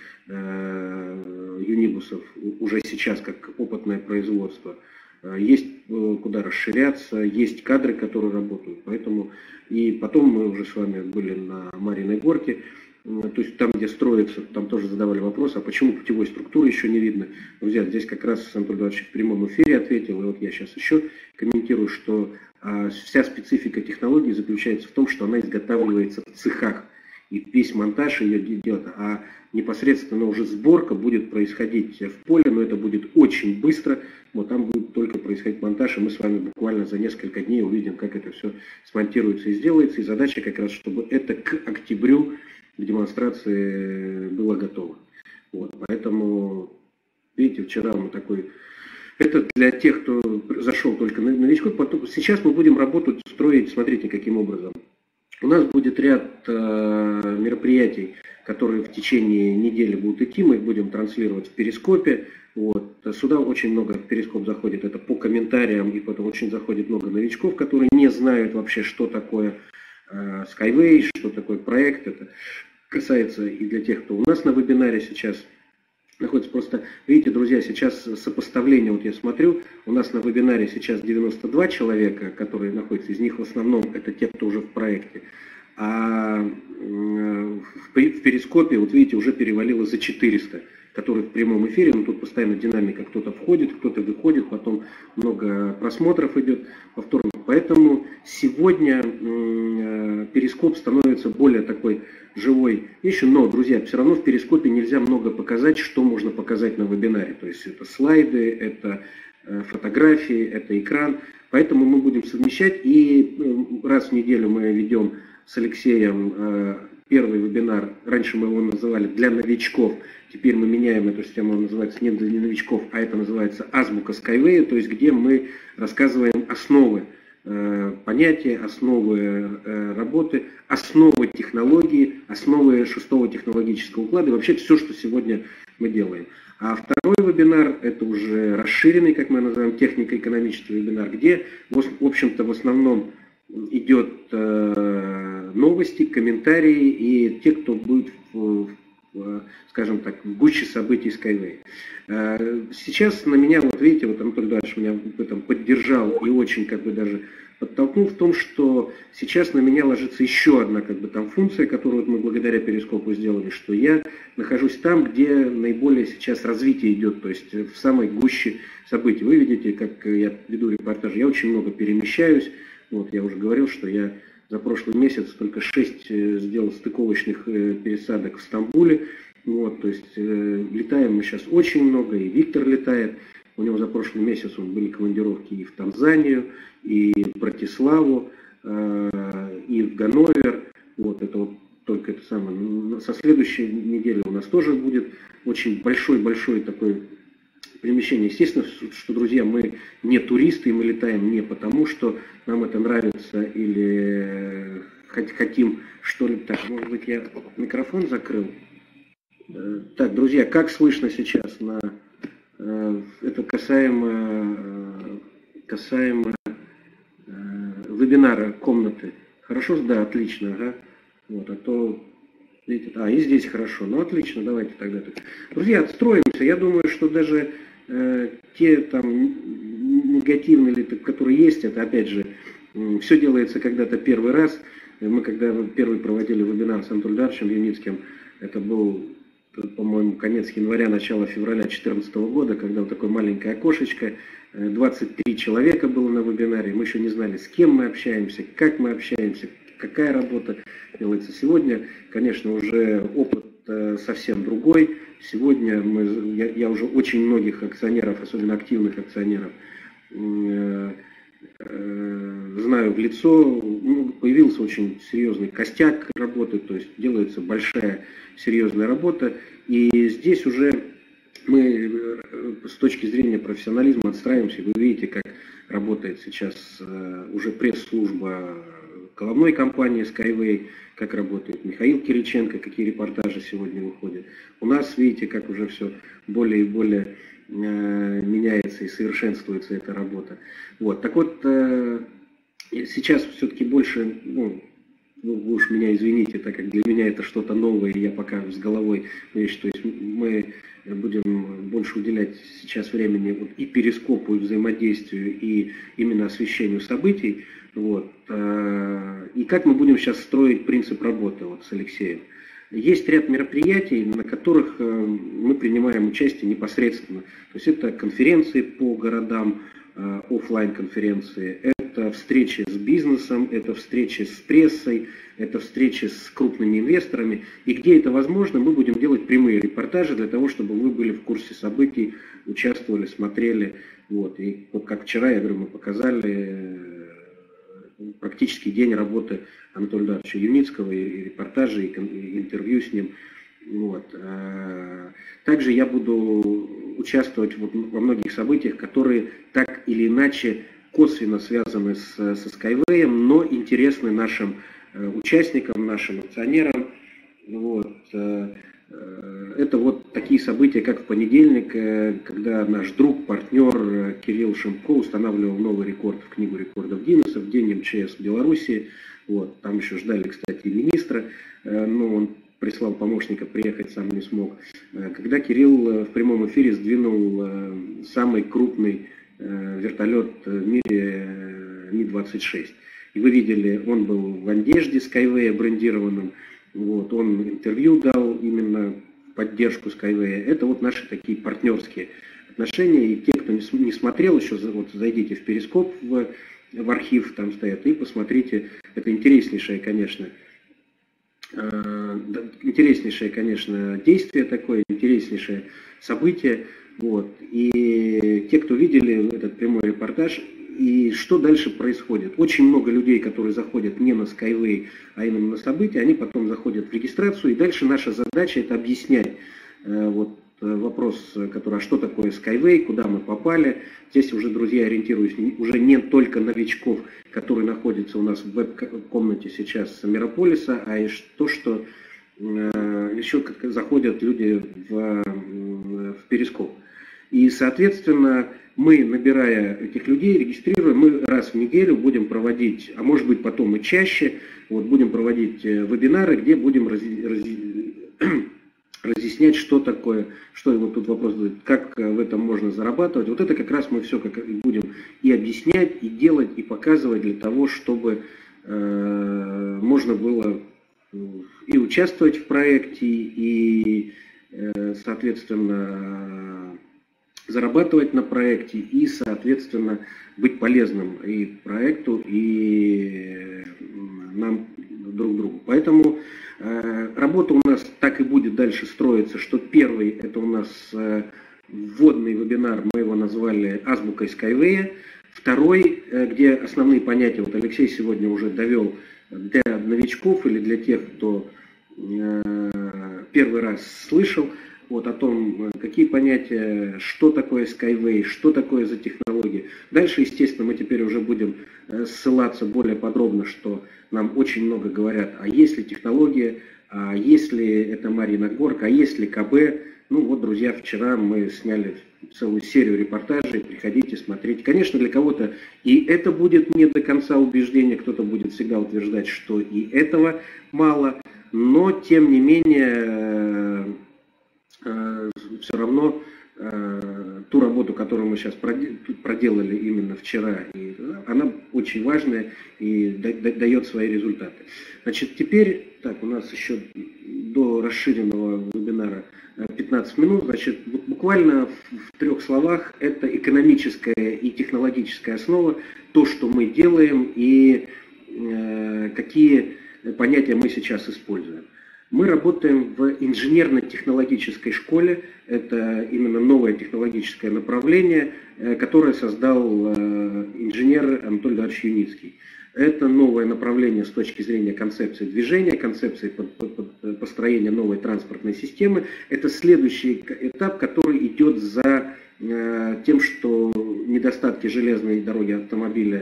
S2: юнибусов уже сейчас как опытное производство. Есть куда расширяться, есть кадры, которые работают. Поэтому и потом мы уже с вами были на Марьиной горке. То есть там, где строится, там тоже задавали вопрос, а почему путевой структуры еще не видно. Друзья, здесь как раз Анатолий Эдуардович в прямом эфире ответил, и вот я сейчас еще комментирую, что вся специфика технологии заключается в том, что она изготавливается в цехах. И весь монтаж ее делает, а непосредственно уже сборка будет происходить в поле, но это будет очень быстро. Вот там будет только происходить монтаж, и мы с вами буквально за несколько дней увидим, как это все смонтируется и сделается. И задача как раз, чтобы это к октябрю к демонстрации было готово. Вот, поэтому, видите, вчера мы такой... Это для тех, кто зашел только на новичков. Сейчас мы будем работу строить, смотрите, каким образом. У нас будет ряд мероприятий, которые в течение недели будут идти. Мы их будем транслировать в Перископе. Вот. Сюда очень много в Перископ заходит. Это по комментариям. И потом очень заходит много новичков, которые не знают вообще, что такое Skyway, что такое проект. Это касается и для тех, кто у нас на вебинаре сейчас находится. Просто, видите, друзья, сейчас сопоставление, вот я смотрю, у нас на вебинаре сейчас 92 человека, которые находятся, из них в основном это те, кто уже в проекте. А в Перископе, вот видите, уже перевалило за 400, которые в прямом эфире, но тут постоянно динамика, кто-то входит, кто-то выходит, потом много просмотров идет повторно. Поэтому сегодня Перископ становится более такой живой вещью, но, друзья, все равно в Перископе нельзя много показать, что можно показать на вебинаре. То есть это слайды, это фотографии, это экран. Поэтому мы будем совмещать, и раз в неделю мы ведем с Алексеем первый вебинар. Раньше мы его называли для новичков, теперь мы меняем эту систему, она называется не для новичков, а это называется азбука Skyway, то есть где мы рассказываем основы понятия, основы работы, основы технологии, основы 6-го технологического уклада и вообще все, что сегодня мы делаем. А второй вебинар, это уже расширенный, как мы называем, технико-экономический вебинар, где, в общем-то, в основном идет новости, комментарии и те, кто будет, скажем так, в гуще событий Skyway. Сейчас на меня, вот видите, вот Анатолий Эдуардович меня в этом поддержал и очень как бы даже подтолкнул в том, что сейчас на меня ложится еще одна как бы там функция, которую вот мы благодаря Перископу сделали, что я нахожусь там, где наиболее сейчас развитие идет, то есть в самой гуще событий. Вы видите, как я веду репортажи, я очень много перемещаюсь. Вот, я уже говорил, что я за прошлый месяц только 6 сделал стыковочных пересадок в Стамбуле. Вот, то есть летаем мы сейчас очень много, и Виктор летает. У него за прошлый месяц были командировки и в Танзанию, и в Братиславу, и в Ганновер. Вот, это вот только это самое. Со следующей недели у нас тоже будет очень большой такой перемещение. Естественно, что, друзья, мы не туристы, и мы летаем не потому, что нам это нравится или хотим что-ли. Так, может быть, я микрофон закрыл. Так, друзья, как слышно сейчас? Это касаемо вебинара комнаты. Хорошо? Да, отлично. Ага. Вот, а то... Видите, и здесь хорошо. Ну, отлично, давайте тогда. Друзья, отстроимся. Я думаю, что даже те там негативные, которые есть, это опять же, все делается когда-то первый раз. Мы когда первый проводили вебинар с Анатолием Эдуардовичем Юницким, это был, по-моему, конец января, начало февраля 2014 года, когда вот такое маленькое окошечко, 23 человека было на вебинаре, мы еще не знали, с кем мы общаемся, как мы общаемся, какая работа делается. Сегодня, конечно, уже опыт совсем другой. Сегодня я уже очень многих акционеров, особенно активных акционеров, знаю в лицо. Появился очень серьезный костяк работы, то есть делается большая серьезная работа. И здесь уже мы с точки зрения профессионализма отстраиваемся. Вы видите, как работает сейчас уже пресс-служба головной компании Skyway, как работает Михаил Кириченко, какие репортажи сегодня выходят. У нас, видите, как уже все более и более меняется и совершенствуется эта работа. Вот. Так вот, сейчас все-таки больше, вы уж меня извините, так как для меня это что-то новое, и я пока с головой вещь, то есть мы будем больше уделять сейчас времени и перископу, и взаимодействию, и именно освещению событий. Вот. И как мы будем сейчас строить принцип работы с Алексеем. Есть ряд мероприятий, на которых мы принимаем участие непосредственно. То есть это конференции по городам, офлайн-конференции, это встречи с бизнесом, это встречи с прессой, это встречи с крупными инвесторами. И где это возможно, мы будем делать прямые репортажи для того, чтобы вы были в курсе событий, участвовали, смотрели. Вот. И вот как вчера, я говорю, мы показали практически день работы Анатолия Эдуардовича Юницкого, и репортажи, и интервью с ним. Вот. Также я буду участвовать во многих событиях, которые так или иначе косвенно связаны со Skyway, но интересны нашим участникам, нашим акционерам. Вот. Это вот такие события, как в понедельник, когда наш друг, партнер Кирилл Шимко устанавливал новый рекорд в Книгу рекордов Гиннесса в День МЧС в Беларуси. Вот. Там еще ждали, кстати, и министра, но он прислал помощника, приехать сам не смог. Когда Кирилл в прямом эфире сдвинул самый крупный вертолет в мире Ми-26. И вы видели, он был в одежде Skyway брендированном. Вот, он интервью дал именно в поддержку Skyway. Это вот наши такие партнерские отношения. И те, кто не смотрел еще, вот зайдите в Перископ, в архив там стоят, и посмотрите. Это интереснейшее, конечно, действие такое, интереснейшее событие. Вот. И те, кто видели этот прямой репортаж, и что дальше происходит? Очень много людей, которые заходят не на Skyway, а именно на события, они потом заходят в регистрацию, и дальше наша задача это объяснять. Вот вопрос, который, а что такое Skyway, куда мы попали. Здесь уже, друзья, ориентируюсь уже не только новичков, которые находятся у нас в веб-комнате сейчас Мирополиса, а и то, что еще заходят люди в Перископ. И, соответственно, мы, набирая этих людей, регистрируем, мы раз в неделю будем проводить, а может быть потом и чаще, вот, будем проводить вебинары, где будем разъяснять, что такое, что вот тут вопрос задают, как в этом можно зарабатывать. Вот это как раз мы все как будем и объяснять, и делать, и показывать для того, чтобы можно было и участвовать в проекте, и, соответственно, зарабатывать на проекте и, соответственно, быть полезным и проекту, и нам друг другу. Поэтому работа у нас так и будет дальше строиться, что первый это у нас вводный вебинар, мы его назвали «Азбукой Skyway». Второй, где основные понятия, вот Алексей сегодня уже довел для новичков или для тех, кто первый раз слышал, вот о том, какие понятия, что такое Skyway, что такое за технологии. Дальше, естественно, мы теперь уже будем ссылаться более подробно, что нам очень много говорят, а есть ли технология, а есть ли это Марьина Горка, а есть ли КБ. Ну вот, друзья, вчера мы сняли целую серию репортажей, приходите, смотрите. Конечно, для кого-то и это будет не до конца убеждение, кто-то будет всегда утверждать, что и этого мало, но, тем не менее, все равно ту работу, которую мы сейчас проделали именно вчера, и она очень важная и дает свои результаты. Значит, теперь, так, у нас еще до расширенного вебинара 15 минут, значит, буквально в 3 словах, это экономическая и технологическая основа, то, что мы делаем и какие понятия мы сейчас используем. Мы работаем в инженерно-технологической школе, это именно новое технологическое направление, которое создал инженер Анатолий Эдуардович Юницкий. Это новое направление с точки зрения концепции движения, концепции построения новой транспортной системы. Это следующий этап, который идет за тем, что недостатки железной дороги автомобиля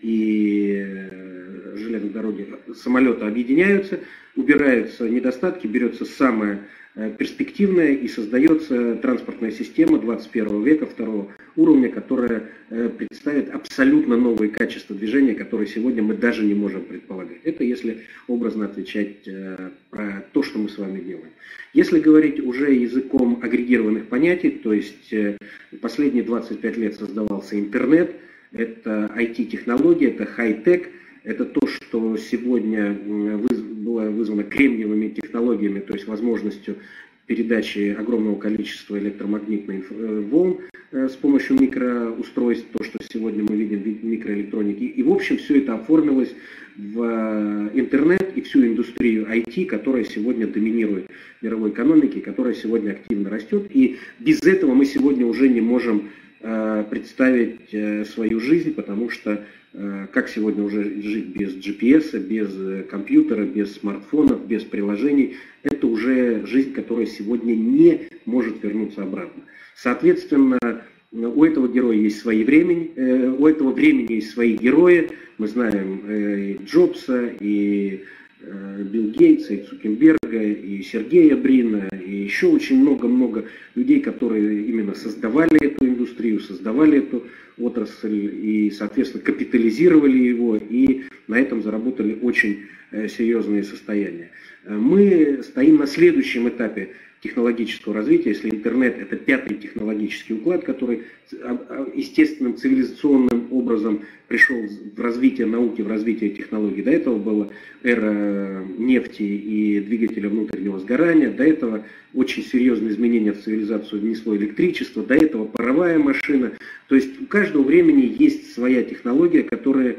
S2: и железной дороги самолета объединяются, убираются недостатки, берется самое перспективная и создается транспортная система 21 века, второго уровня, которая представит абсолютно новые качества движения, которые сегодня мы даже не можем предполагать. Это если образно отвечать про то, что мы с вами делаем. Если говорить уже языком агрегированных понятий, то есть последние 25 лет создавался интернет, это IT-технология, это хай-тек, это то, что сегодня было вызвано кремниевыми технологиями, то есть возможностью передачи огромного количества электромагнитных волн с помощью микроустройств, то, что сегодня мы видим в микроэлектронике. И в общем все это оформилось в интернет и всю индустрию IT, которая сегодня доминирует в мировой экономике, которая сегодня активно растет. И без этого мы сегодня уже не можем представить свою жизнь, потому что как сегодня уже жить без GPS, без компьютера, без смартфонов, без приложений, это уже жизнь, которая сегодня не может вернуться обратно. Соответственно, у этого героя есть свои времени, у этого времени есть свои герои. Мы знаем и Джобса, и Билл Гейтса, и Цукерберга, и Сергея Брина, и еще очень много-много людей, которые именно создавали эту индустрию, создавали эту отрасль и, соответственно, капитализировали его и на этом заработали очень серьезные состояния. Мы стоим на следующем этапе технологического развития, если интернет — это 5-й технологический уклад, который естественным цивилизационным образом пришел в развитие науки, в развитие технологий. До этого была эра нефти и двигателя внутреннего сгорания, до этого очень серьезные изменения в цивилизацию внесло электричество, до этого паровая машина. То есть у каждого времени есть своя технология, которая...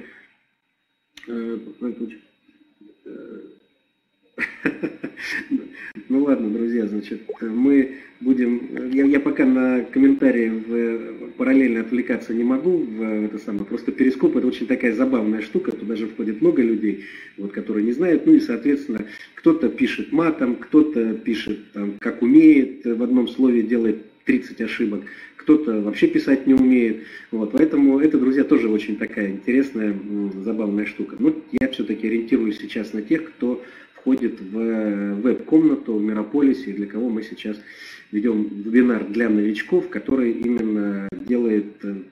S2: Ну ладно, друзья, значит, мы будем... Я пока на комментарии параллельно отвлекаться не могу, это самое, просто перископ — это очень такая забавная штука, туда же входит много людей, вот, которые не знают, ну и, соответственно, кто-то пишет матом, кто-то пишет, там, как умеет, в одном слове делает 30 ошибок, кто-то вообще писать не умеет, вот, поэтому это, друзья, тоже очень такая интересная, забавная штука. Но я все-таки ориентируюсь сейчас на тех, кто входит в веб-комнату в Мирополисе, для кого мы сейчас ведем вебинар для новичков, который именно делает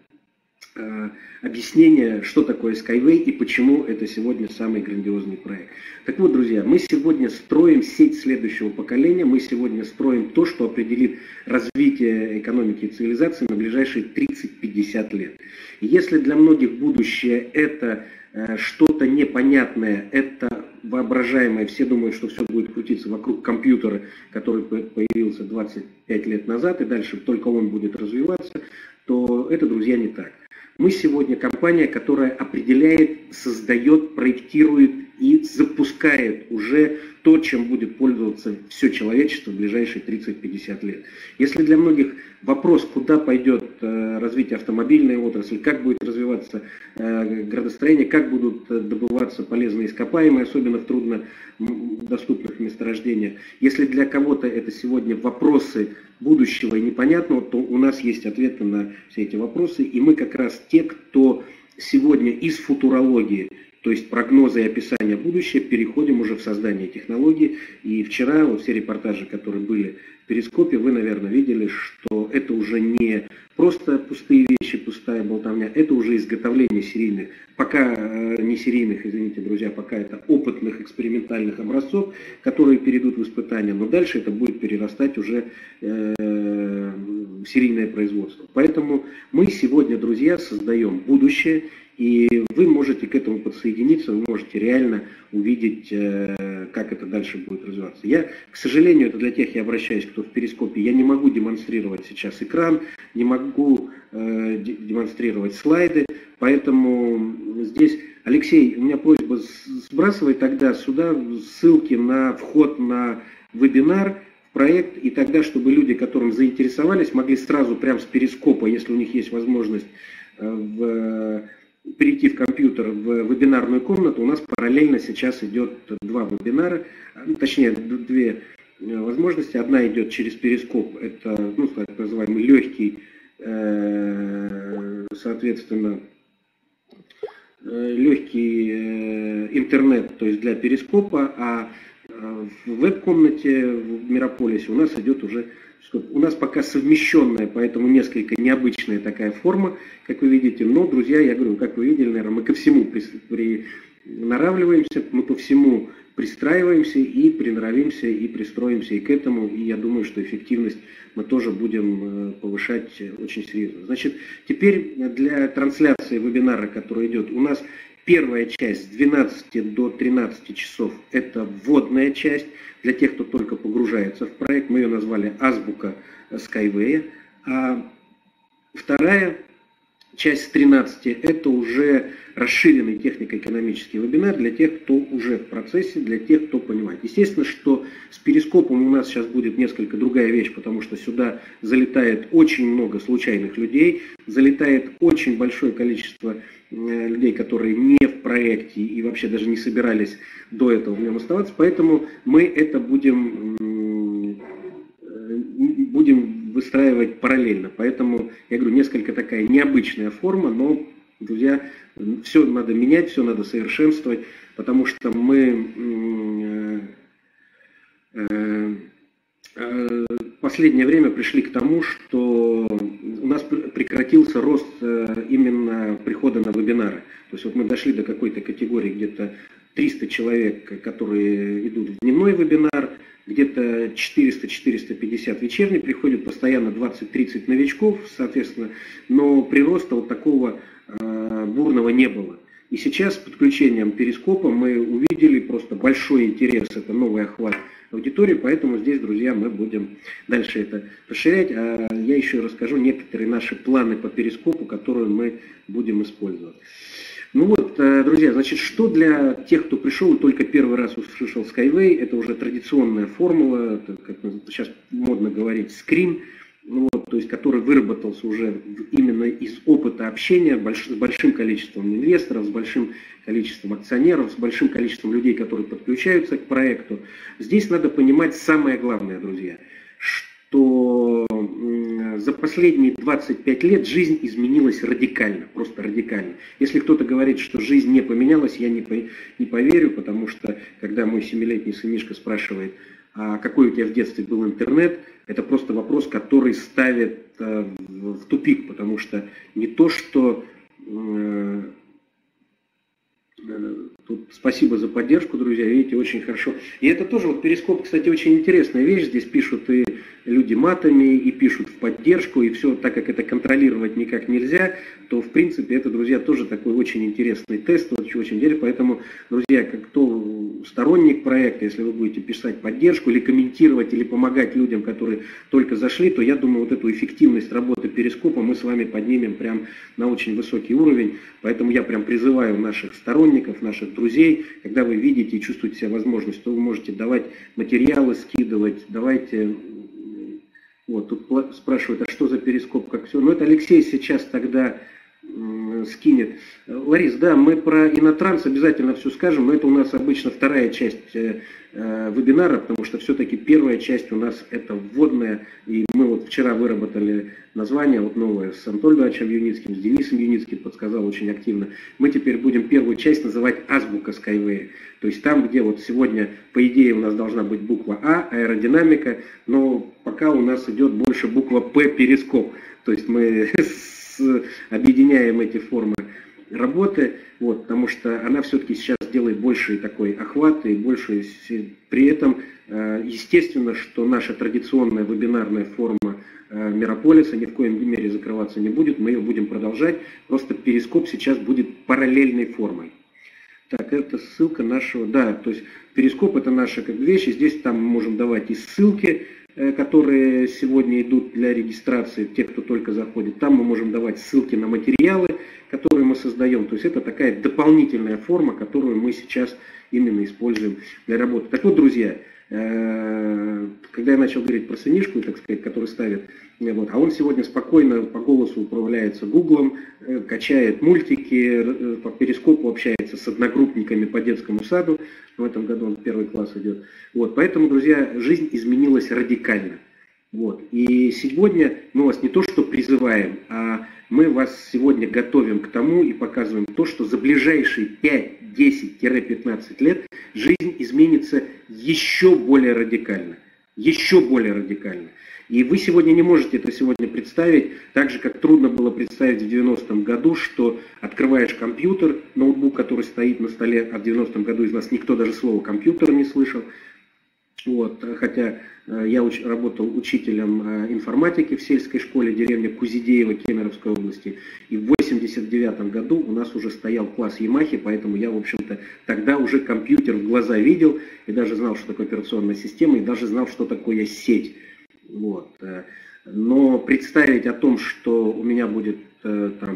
S2: объяснение, что такое Skyway и почему это сегодня самый грандиозный проект. Так вот, друзья, мы сегодня строим сеть следующего поколения, мы сегодня строим то, что определит развитие экономики и цивилизации на ближайшие 30-50 лет. И если для многих будущее это что-то непонятное, это воображаемое, все думают, что все будет крутиться вокруг компьютера, который появился 25 лет назад, и дальше только он будет развиваться, то это, друзья, не так. Мы сегодня компания, которая определяет, создает, проектирует и запускает уже то, чем будет пользоваться все человечество в ближайшие 30-50 лет. Если для многих вопрос, куда пойдет развитие автомобильной отрасли, как будет развиваться градостроение, как будут добываться полезные ископаемые, особенно в труднодоступных месторождениях, если для кого-то это сегодня вопросы будущего и непонятного, то у нас есть ответы на все эти вопросы, и мы как раз те, кто сегодня из футурологии, то есть прогнозы и описания будущего, переходим уже в создание технологий. И вчера вот все репортажи, которые были в Перископе, вы, наверное, видели, что это уже не просто пустые вещи, пустая болтовня, это уже изготовление серийных, пока не серийных, извините, друзья, пока это опытных экспериментальных образцов, которые перейдут в испытания, но дальше это будет перерастать уже в серийное производство. Поэтому мы сегодня, друзья, создаем будущее. И вы можете к этому подсоединиться, вы можете реально увидеть, как это дальше будет развиваться. Я, к сожалению, это для тех, я обращаюсь, кто в Перископе, я не могу демонстрировать сейчас экран, не могу демонстрировать слайды, поэтому здесь, Алексей, у меня просьба, сбрасывай тогда сюда ссылки на вход на вебинар, проект, и тогда, чтобы люди, которым заинтересовались, могли сразу прямо с Перископа, если у них есть возможность перейти в компьютер, в вебинарную комнату, у нас параллельно сейчас идет два вебинара, точнее, две возможности. Одна идет через Перископ, это, ну, так называемый легкий, соответственно, легкий интернет, то есть для Перископа, а в веб-комнате в Мирополисе у нас идет уже, у нас пока совмещенная, поэтому несколько необычная такая форма, как вы видите. Но, друзья, я говорю, как вы видели, наверное, мы ко всему приноравливаемся, мы по всему пристраиваемся и приноровимся, и пристроимся и к этому. И я думаю, что эффективность мы тоже будем повышать очень серьезно. Значит, теперь для трансляции вебинара, который идет, у нас первая часть с 12 до 13 часов – это вводная часть. Для тех, кто только погружается в проект, мы ее назвали «Азбука Skyway». А вторая часть с 13 – это уже расширенный технико-экономический вебинар для тех, кто уже в процессе, для тех, кто понимает. Естественно, что с Перископом у нас сейчас будет несколько другая вещь, потому что сюда залетает очень много случайных людей, залетает очень большое количество людей, которые не в проекте и вообще даже не собирались до этого в нем оставаться, поэтому мы это будем выстраивать параллельно. Поэтому, я говорю, несколько такая необычная форма, но, друзья, все надо менять, все надо совершенствовать, потому что мы в последнее время пришли к тому, что у нас прекратился рост именно прихода на вебинары. То есть вот мы дошли до какой-то категории, где-то 300 человек, которые идут в дневной вебинар, где-то 400-450 вечерний, приходит постоянно 20-30 новичков, соответственно, но прироста вот такого бурного не было. И сейчас с подключением Перископа мы увидели просто большой интерес, это новый охват аудитории, поэтому здесь, друзья, мы будем дальше это расширять. А я еще расскажу некоторые наши планы по Перископу, которые мы будем использовать. Ну вот, друзья, значит, что для тех, кто пришел и только первый раз услышал Skyway, это уже традиционная формула, это, как сейчас модно говорить, скрин, ну вот, то есть, который выработался уже именно из опыта общения с большим количеством инвесторов, с большим количеством акционеров, с большим количеством людей, которые подключаются к проекту. Здесь надо понимать самое главное, друзья, что за последние 25 лет жизнь изменилась радикально, просто радикально. Если кто-то говорит, что жизнь не поменялась, я не поверю, потому что когда мой 7-летний сынишка спрашивает, а какой у тебя в детстве был интернет, это просто вопрос, который ставит в тупик, потому что не то, что... Тут спасибо за поддержку, друзья, видите, очень хорошо. И это тоже, вот Перископ, кстати, очень интересная вещь. Здесь пишут и люди матами, и пишут в поддержку, и все, так как это контролировать никак нельзя, то, в принципе, это, друзья, тоже такой очень интересный тест, очень интересный. Поэтому, друзья, кто сторонник проекта, если вы будете писать поддержку, или комментировать, или помогать людям, которые только зашли, то, я думаю, вот эту эффективность работы Перископа мы с вами поднимем прям на очень высокий уровень. Поэтому я прям призываю наших сторонников, наших друзей, когда вы видите и чувствуете себя возможность, то вы можете давать материалы, скидывать, давайте... Вот, тут спрашивают, а что за Перископ, как все. Ну, это Алексей сейчас тогда скинет. Ларис, да, мы про Инотранс обязательно все скажем, но это у нас обычно вторая часть вебинара, потому что все-таки первая часть у нас это вводная, и мы вот вчера выработали название вот новое с Анатолием Ивановичем Юницким, с Денисом Юницким подсказал очень активно. Мы теперь будем первую часть называть «Азбука Skyway». То есть там, где вот сегодня, по идее, у нас должна быть буква А, аэродинамика, но пока у нас идет больше буква П, Перископ. То есть мы объединяем эти формы работы, вот, потому что она все-таки сейчас делает больший такой охват и больше, при этом, естественно, что наша традиционная вебинарная форма Мирополиса ни в коем мере закрываться не будет, мы ее будем продолжать, просто Перископ сейчас будет параллельной формой. Так, это ссылка нашего, да, то есть Перископ это наша как вещь, и здесь там мы можем давать и ссылки, которые сегодня идут для регистрации, те, кто только заходит. Там мы можем давать ссылки на материалы, которые мы создаем. То есть это такая дополнительная форма, которую мы сейчас именно используем для работы. Так вот, друзья, когда я начал говорить про сынишку, так сказать, который ставит, вот, а он сегодня спокойно по голосу управляется Гуглом, качает мультики, по перископу общается с одногруппниками по детскому саду, в этом году он в 1 класс идет. Вот, поэтому, друзья, жизнь изменилась радикально. Вот. И сегодня мы вас не то что призываем, а мы вас сегодня готовим к тому и показываем то, что за ближайшие 5, 10-15 лет жизнь изменится еще более радикально. Еще более радикально. И вы сегодня не можете это сегодня представить, так же, как трудно было представить в 90-м году, что открываешь компьютер, ноутбук, который стоит на столе, а в 90-м году из нас никто даже слова компьютер не слышал. Вот, хотя я работал учителем информатики в сельской школе деревни Кузидеево Кемеровской области. И в 89 году у нас уже стоял класс Ямахи, поэтому я, в общем-то, тогда уже компьютер в глаза видел, и даже знал, что такое операционная система, и даже знал, что такое сеть. Вот. Но представить о том, что у меня будет там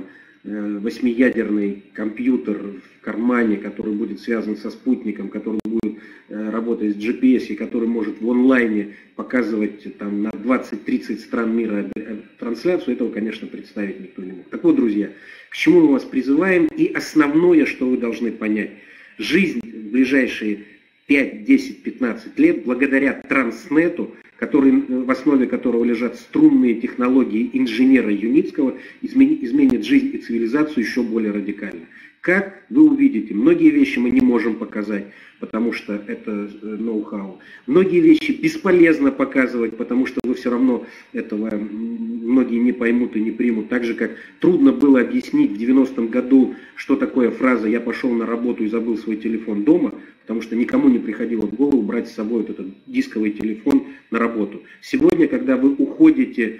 S2: 8-ядерный компьютер в кармане, который будет связан со спутником, который будет работать с GPS, и который может в онлайне показывать там, на 20-30 стран мира трансляцию, этого, конечно, представить никто не мог. Так вот, друзья, к чему мы вас призываем, и основное, что вы должны понять. Жизнь в ближайшие 5, 10, 15 лет, благодаря Транснету, в основе которого лежат струнные технологии инженера Юницкого, изменит жизнь и цивилизацию еще более радикально. Как вы увидите, многие вещи мы не можем показать, потому что это ноу-хау. Многие вещи бесполезно показывать, потому что вы все равно этого многие не поймут и не примут. Так же, как трудно было объяснить в 90-м году, что такое фраза «я пошел на работу и забыл свой телефон дома», потому что никому не приходило в голову брать с собой вот этот дисковый телефон на работу. Сегодня, когда вы уходите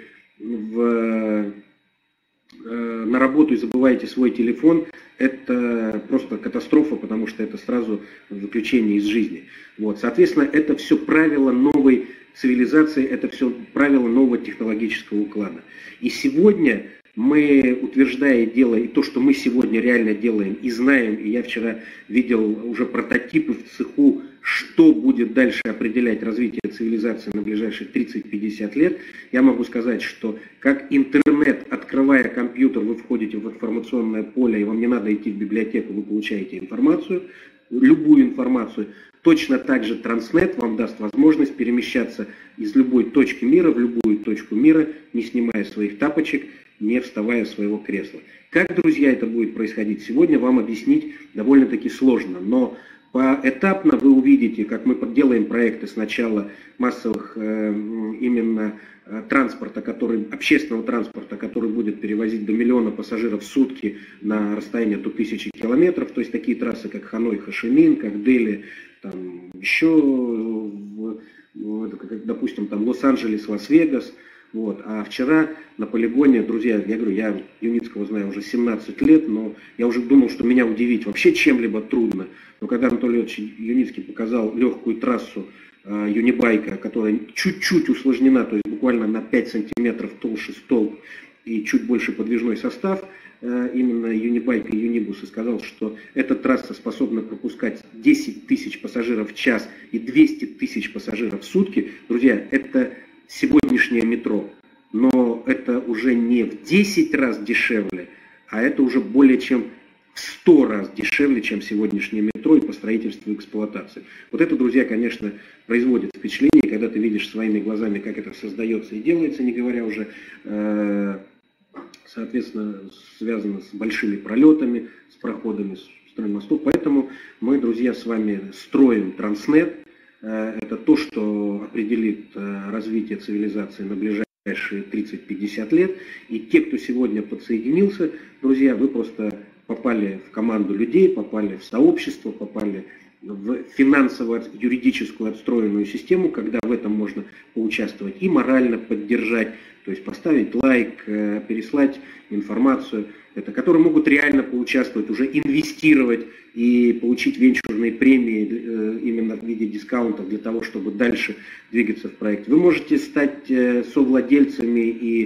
S2: на работу и забываете свой телефон, это просто катастрофа, потому что это сразу выключение из жизни. Вот. Соответственно, это все правила новой цивилизации, это все правила нового технологического уклада. И сегодня мы, утверждая дело, и то, что мы сегодня реально делаем и знаем, и я вчера видел уже прототипы в цеху, что будет дальше определять развитие цивилизации на ближайшие 30-50 лет, я могу сказать, что как интернет, открывая компьютер, вы входите в информационное поле, и вам не надо идти в библиотеку, вы получаете информацию, любую информацию. Точно так же Транснет вам даст возможность перемещаться из любой точки мира в любую точку мира, не снимая своих тапочек, не вставая с своего кресла. Как, друзья, это будет происходить сегодня, вам объяснить довольно-таки сложно, но поэтапно вы увидите, как мы делаем проекты сначала массовых именно транспорта, общественного транспорта, который будет перевозить до 1 миллиона пассажиров в сутки на расстояние до 1000 километров, то есть такие трассы, как Ханой, Хошимин, как Дели, там еще, допустим, там Лос-Анджелес, Лас-Вегас. Вот. А вчера на полигоне, друзья, я говорю, я Юницкого знаю уже 17 лет, но я уже думал, что меня удивить вообще чем-либо трудно. Но когда Анатолий Ильич Юницкий показал легкую трассу юнибайка, которая чуть-чуть усложнена, то есть буквально на 5 сантиметров толще столб и чуть больше подвижной состав, именно юнибайк и юнибус, и сказал, что эта трасса способна пропускать 10 тысяч пассажиров в час и 200 тысяч пассажиров в сутки. Друзья, это сегодняшнее метро, но это уже не в 10 раз дешевле, а это уже более чем в 100 раз дешевле, чем сегодняшнее метро и по строительству и эксплуатации. Вот это, друзья, конечно, производит впечатление, когда ты видишь своими глазами, как это создается и делается, не говоря уже, соответственно, связано с большими пролетами, с проходами, с строем мостов. Поэтому мы, друзья, с вами строим Транснет. Это то, что определит развитие цивилизации на ближайшие 30-50 лет. И те, кто сегодня подсоединился, друзья, вы просто попали в команду людей, попали в сообщество, попали в финансово-юридическую отстроенную систему, когда в этом можно поучаствовать и морально поддержать, то есть поставить лайк, переслать информацию, которые могут реально поучаствовать, уже инвестировать и получить венчурные премии именно в виде дискаунтов для того, чтобы дальше двигаться в проект. Вы можете стать совладельцами и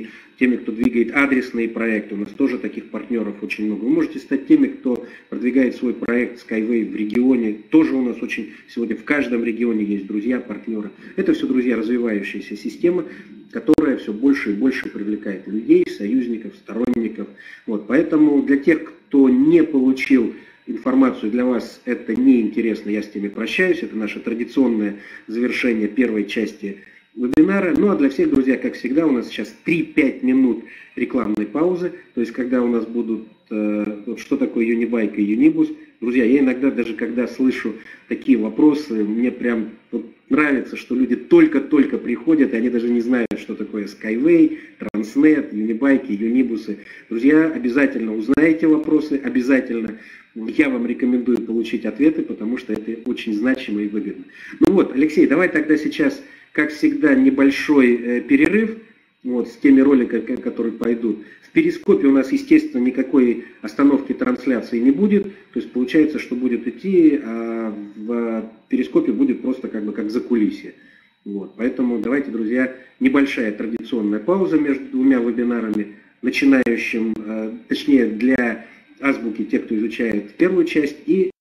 S2: теми, кто двигает адресные проекты. У нас тоже таких партнеров очень много. Вы можете стать теми, кто продвигает свой проект Skyway в регионе. Тоже у нас очень сегодня в каждом регионе есть друзья, партнеры. Это все, друзья, развивающаяся система, которая все больше и больше привлекает людей, союзников, сторонников. Вот, поэтому для тех, кто не получил информацию, для вас это неинтересно, я с теми прощаюсь. Это наше традиционное завершение первой части вебинара. Ну а для всех, друзья, как всегда, у нас сейчас 3-5 минут рекламной паузы. То есть, когда у нас будут, что такое Юнибайк и Юнибус. Друзья, я иногда даже, когда слышу такие вопросы, мне прям нравится, что люди только-только приходят, и они даже не знают, что такое Skyway, Transnet, Юнибайки, Юнибусы. Друзья, обязательно узнаете вопросы, обязательно я вам рекомендую получить ответы, потому что это очень значимо и выгодно. Ну вот, Алексей, давай тогда сейчас, как всегда, небольшой перерыв вот, с теми роликами, которые пойдут. В Перископе у нас, естественно, никакой остановки трансляции не будет. То есть получается, что будет идти, а в Перископе будет просто как закулисье. Вот. Поэтому давайте, друзья, небольшая традиционная пауза между двумя вебинарами, начинающим, точнее для азбуки, те, кто изучает первую часть, и